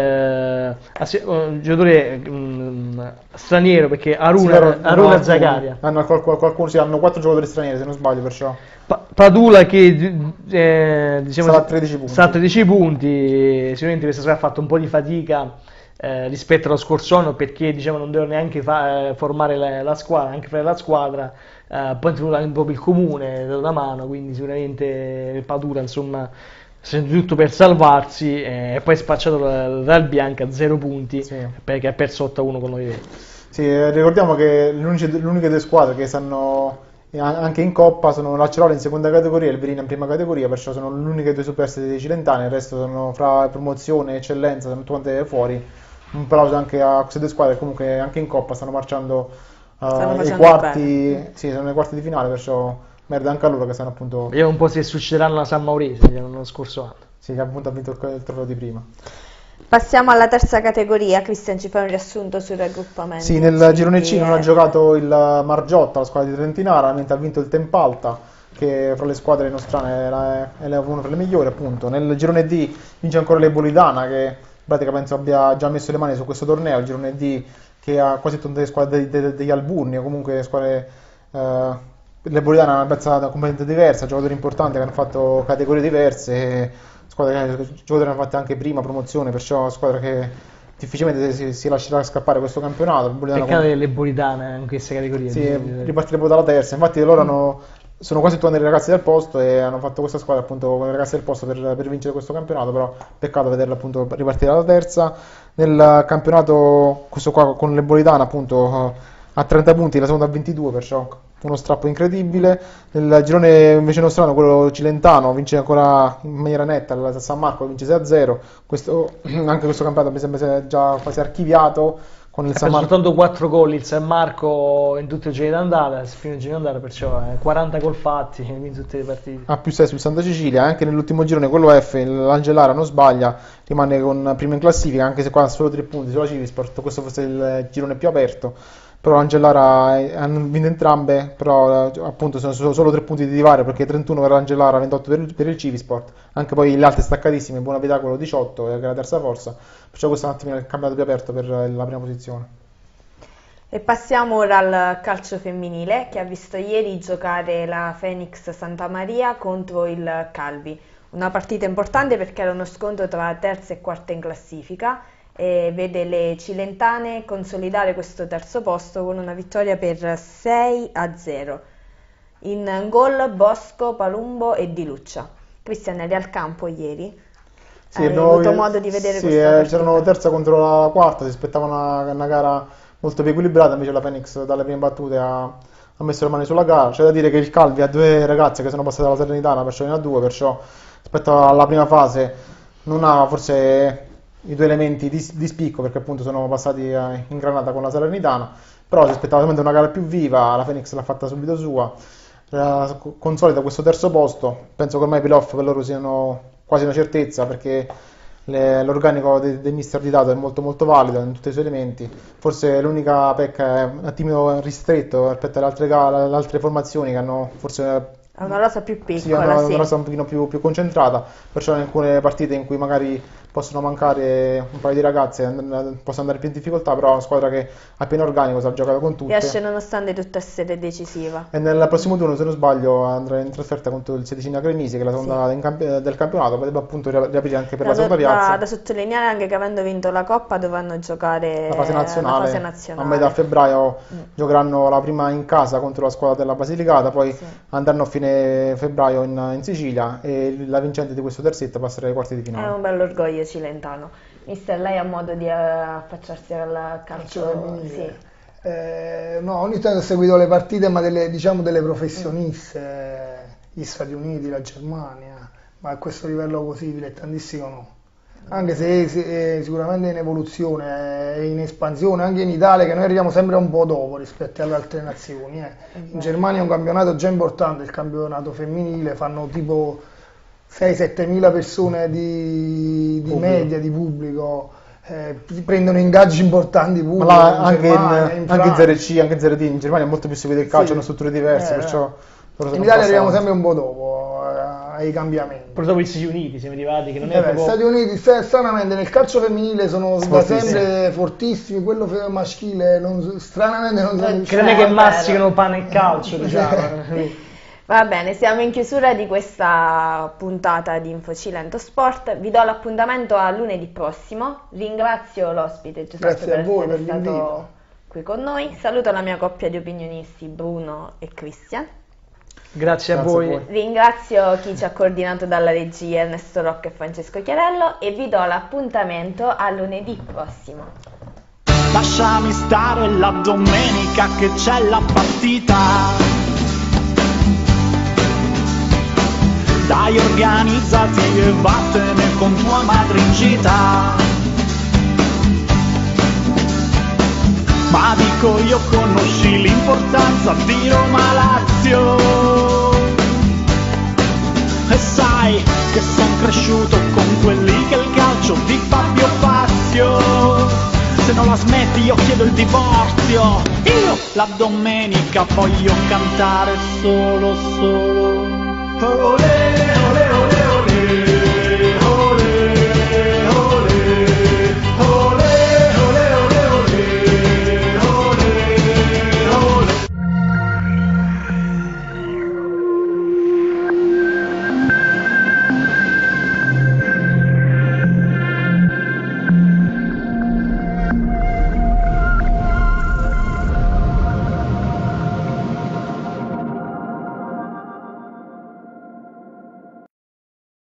eh, un giocatore mh, straniero perché Aruna, sì, Aruna no, Zagaria. Hanno, qualcuno, qualcuno, sì, hanno quattro giocatori stranieri se non sbaglio, perciò. Pa- Padula che eh, diciamo, sta a tredici punti. Sta a tredici punti, sicuramente questa squadra ha fatto un po' di fatica eh, rispetto allo scorso anno perché diciamo, non doveva neanche fa- eh, formare la, la squadra, anche fare la squadra, eh, poi è tenuto anche proprio il comune da una mano, quindi sicuramente Padula insomma sente tutto per salvarsi eh, e poi è spacciato dal Real Bianca a zero punti sì. Perché ha perso otto a uno con Novi Veglia. Sì, ricordiamo che le uniche, le uniche due squadre che stanno anche in Coppa sono Lacciaroli in seconda categoria e il Verina in prima categoria, perciò sono le uniche due superstiti dei cilentani, il resto sono fra promozione e eccellenza, sono tutte fuori. Un applauso anche a queste due squadre, comunque anche in Coppa stanno marciando uh, stanno i quarti, sì, sono nei quarti di finale, perciò merda anche a loro che stanno appunto. Vediamo un po' se succederanno alla San Maurese, l'anno scorso anno. Sì, che appunto ha vinto il, il trofeo di prima. Passiamo alla terza categoria. Cristian ci fa un riassunto sul raggruppamento. Sì, nel girone C non ha giocato il Margiotta, la squadra di Trentinara, mentre ha vinto il Tempalta, che fra le squadre nostrane è una fra le migliori appunto. Nel girone D vince ancora l'Ebolidana, che in pratica penso abbia già messo le mani su questo torneo, il girone D che ha quasi tutte le squadre degli, degli Alburni, o comunque squadre... Eh, l'Ebolidana è una pezza completamente diversa, giocatori importanti che hanno fatto categorie diverse, e squadre che giocatori hanno fatto anche prima promozione, perciò squadra che difficilmente si, si lascerà scappare questo campionato. Peccato con... delle Bolidane in queste categorie. Sì, ripartirebbe dalla terza, infatti loro hanno, sono quasi tutti le ragazze del posto e hanno fatto questa squadra appunto con le ragazze del posto per, per vincere questo campionato, però peccato vederla appunto ripartire dalla terza. Nel campionato questo qua con l'Ebolidana appunto a trenta punti, la seconda a ventidue, perciò uno strappo incredibile. Nel girone invece nostrano, quello cilentano, vince ancora in maniera netta, il San Marco vince sei a zero. Questo, anche questo campionato mi sembra sia già quasi archiviato con il ha San Marco. soltanto quattro gol il San Marco in tutti i giri d'andata, fino ai giri d'andata, perciò eh, quaranta gol fatti in tutte le partite. Ha più sei sul Santa Cecilia, anche nell'ultimo girone quello F, l'Angelara non sbaglia, rimane con prima in classifica, anche se qua ha solo tre punti sulla Civisport, questo forse è il girone più aperto. Però Angelara hanno vinto entrambe, però appunto sono solo tre punti di divario, perché trentuno per Angelara, ventotto per il, per il Civisport, anche poi le altre staccatissime, Buona Vita quello diciotto, che è la terza forza, perciò questo è un attimo il campionato più aperto per la prima posizione. E passiamo ora al calcio femminile, che ha visto ieri giocare la Phoenix Santa Maria contro il Calvi, una partita importante perché era uno scontro tra terza e quarta in classifica, e vede le cilentane consolidare questo terzo posto con una vittoria per sei a zero. In gol Bosco, Palumbo e Di Luccia. Cristian, eri al campo ieri? Sì, Hai abbiamo- avuto modo di vedere sì, questa eh, partita? c'erano terza contro la quarta, si aspettava una, una gara molto più equilibrata, invece la Phoenix dalle prime battute ha, ha messo le mani sulla gara. C'è da dire che il Calvi ha due ragazze che sono passate dalla Salernitana, perciò ne ha due, perciò rispetto alla prima fase non ha forse i due elementi di, di spicco, perché appunto sono passati eh, in granata con la Salernitana, però si aspettava veramente una gara più viva, la Phoenix l'ha fatta subito sua, eh, consolida questo terzo posto. Penso che ormai i playoff per loro siano quasi una certezza, perché le- l'organico de- del mister Di Dato è molto molto valido in tutti i suoi elementi. Forse l'unica pecca è un attimino ristretto rispetto alle altre, ga- alle altre formazioni che hanno forse È una rosa più sì, piccola, hanno sì. una rosa un pochino più, più concentrata, perciò in alcune partite in cui magari possono mancare un paio di ragazze and- possono andare più in difficoltà, però è una squadra che ha pieno organico, si è giocato con tutte. Riesce nonostante tutto a essere decisiva. E nel prossimo turno, se non sbaglio, andrà in trasferta contro il Sedicina Cremisi, che è la seconda in campi- del campionato, potrebbe appunto ri- riaprire anche per Da, la seconda da- piazza. da sottolineare anche che avendo vinto la Coppa dovranno giocare La fase nazionale, la fase nazionale. a metà febbraio Mm. giocheranno la prima in casa contro la squadra della Basilicata, poi andranno a fine febbraio in, in Sicilia e la vincente di questo terzetto passerà ai quarti di È finale. un bell'orgoglio cilentano. Mister, lei ha modo di eh, affacciarsi al calcio? femminile. Sì. Eh, no, ogni tanto ho seguito le partite, ma delle, diciamo delle professioniste, eh, gli Stati Uniti, la Germania, ma a questo livello così dilettantistico no. Anche se, se- è sicuramente in evoluzione, è in espansione, anche in Italia, che noi arriviamo sempre un po' dopo rispetto alle altre nazioni. eh. In Germania è un campionato già importante, il campionato femminile, fanno tipo sei sette mila persone di, di Pubblico. media, di pubblico, eh, prendono ingaggi importanti Ma pubblico là, in anche in, Germania, in anche in Francia. Serie C, anche in Serie D, in Germania è molto più seguito il calcio, Sì. hanno strutture diverse, Eh, perciò loro sono In Italia arriviamo passati. sempre un po' dopo eh, ai cambiamenti. Pure dopo gli Stati Uniti siamo arrivati, che non è Eh beh, proprio... Stati Uniti st- stranamente nel calcio femminile sono da Fortissimi. sempre fortissimi, quello fe- maschile non, stranamente non sono Che non è che riusciti. masticano pane e calcio, diciamo. Va bene, siamo in chiusura di questa puntata di Infocilento Sport. Vi do l'appuntamento a lunedì prossimo. Ringrazio l'ospite Giuseppe Grazie per a voi essere per stato l'invito. qui con noi. Saluto la mia coppia di opinionisti Bruno e Cristian. Grazie a Grazie voi. a voi. Ringrazio chi ci ha coordinato dalla regia, Ernesto Rocca e Francesco Chiarello, e vi do l'appuntamento a lunedì prossimo. Lasciami stare la domenica che c'è la partita. Dai, organizzati e vattene con tua madre in gita. Ma dico io, conosci l'importanza di Roma Lazio? E sai che son cresciuto con quelli che il calcio di Fabio Fazio. Se non la smetti io chiedo il divorzio. Io la domenica voglio cantare solo, solo. Olè!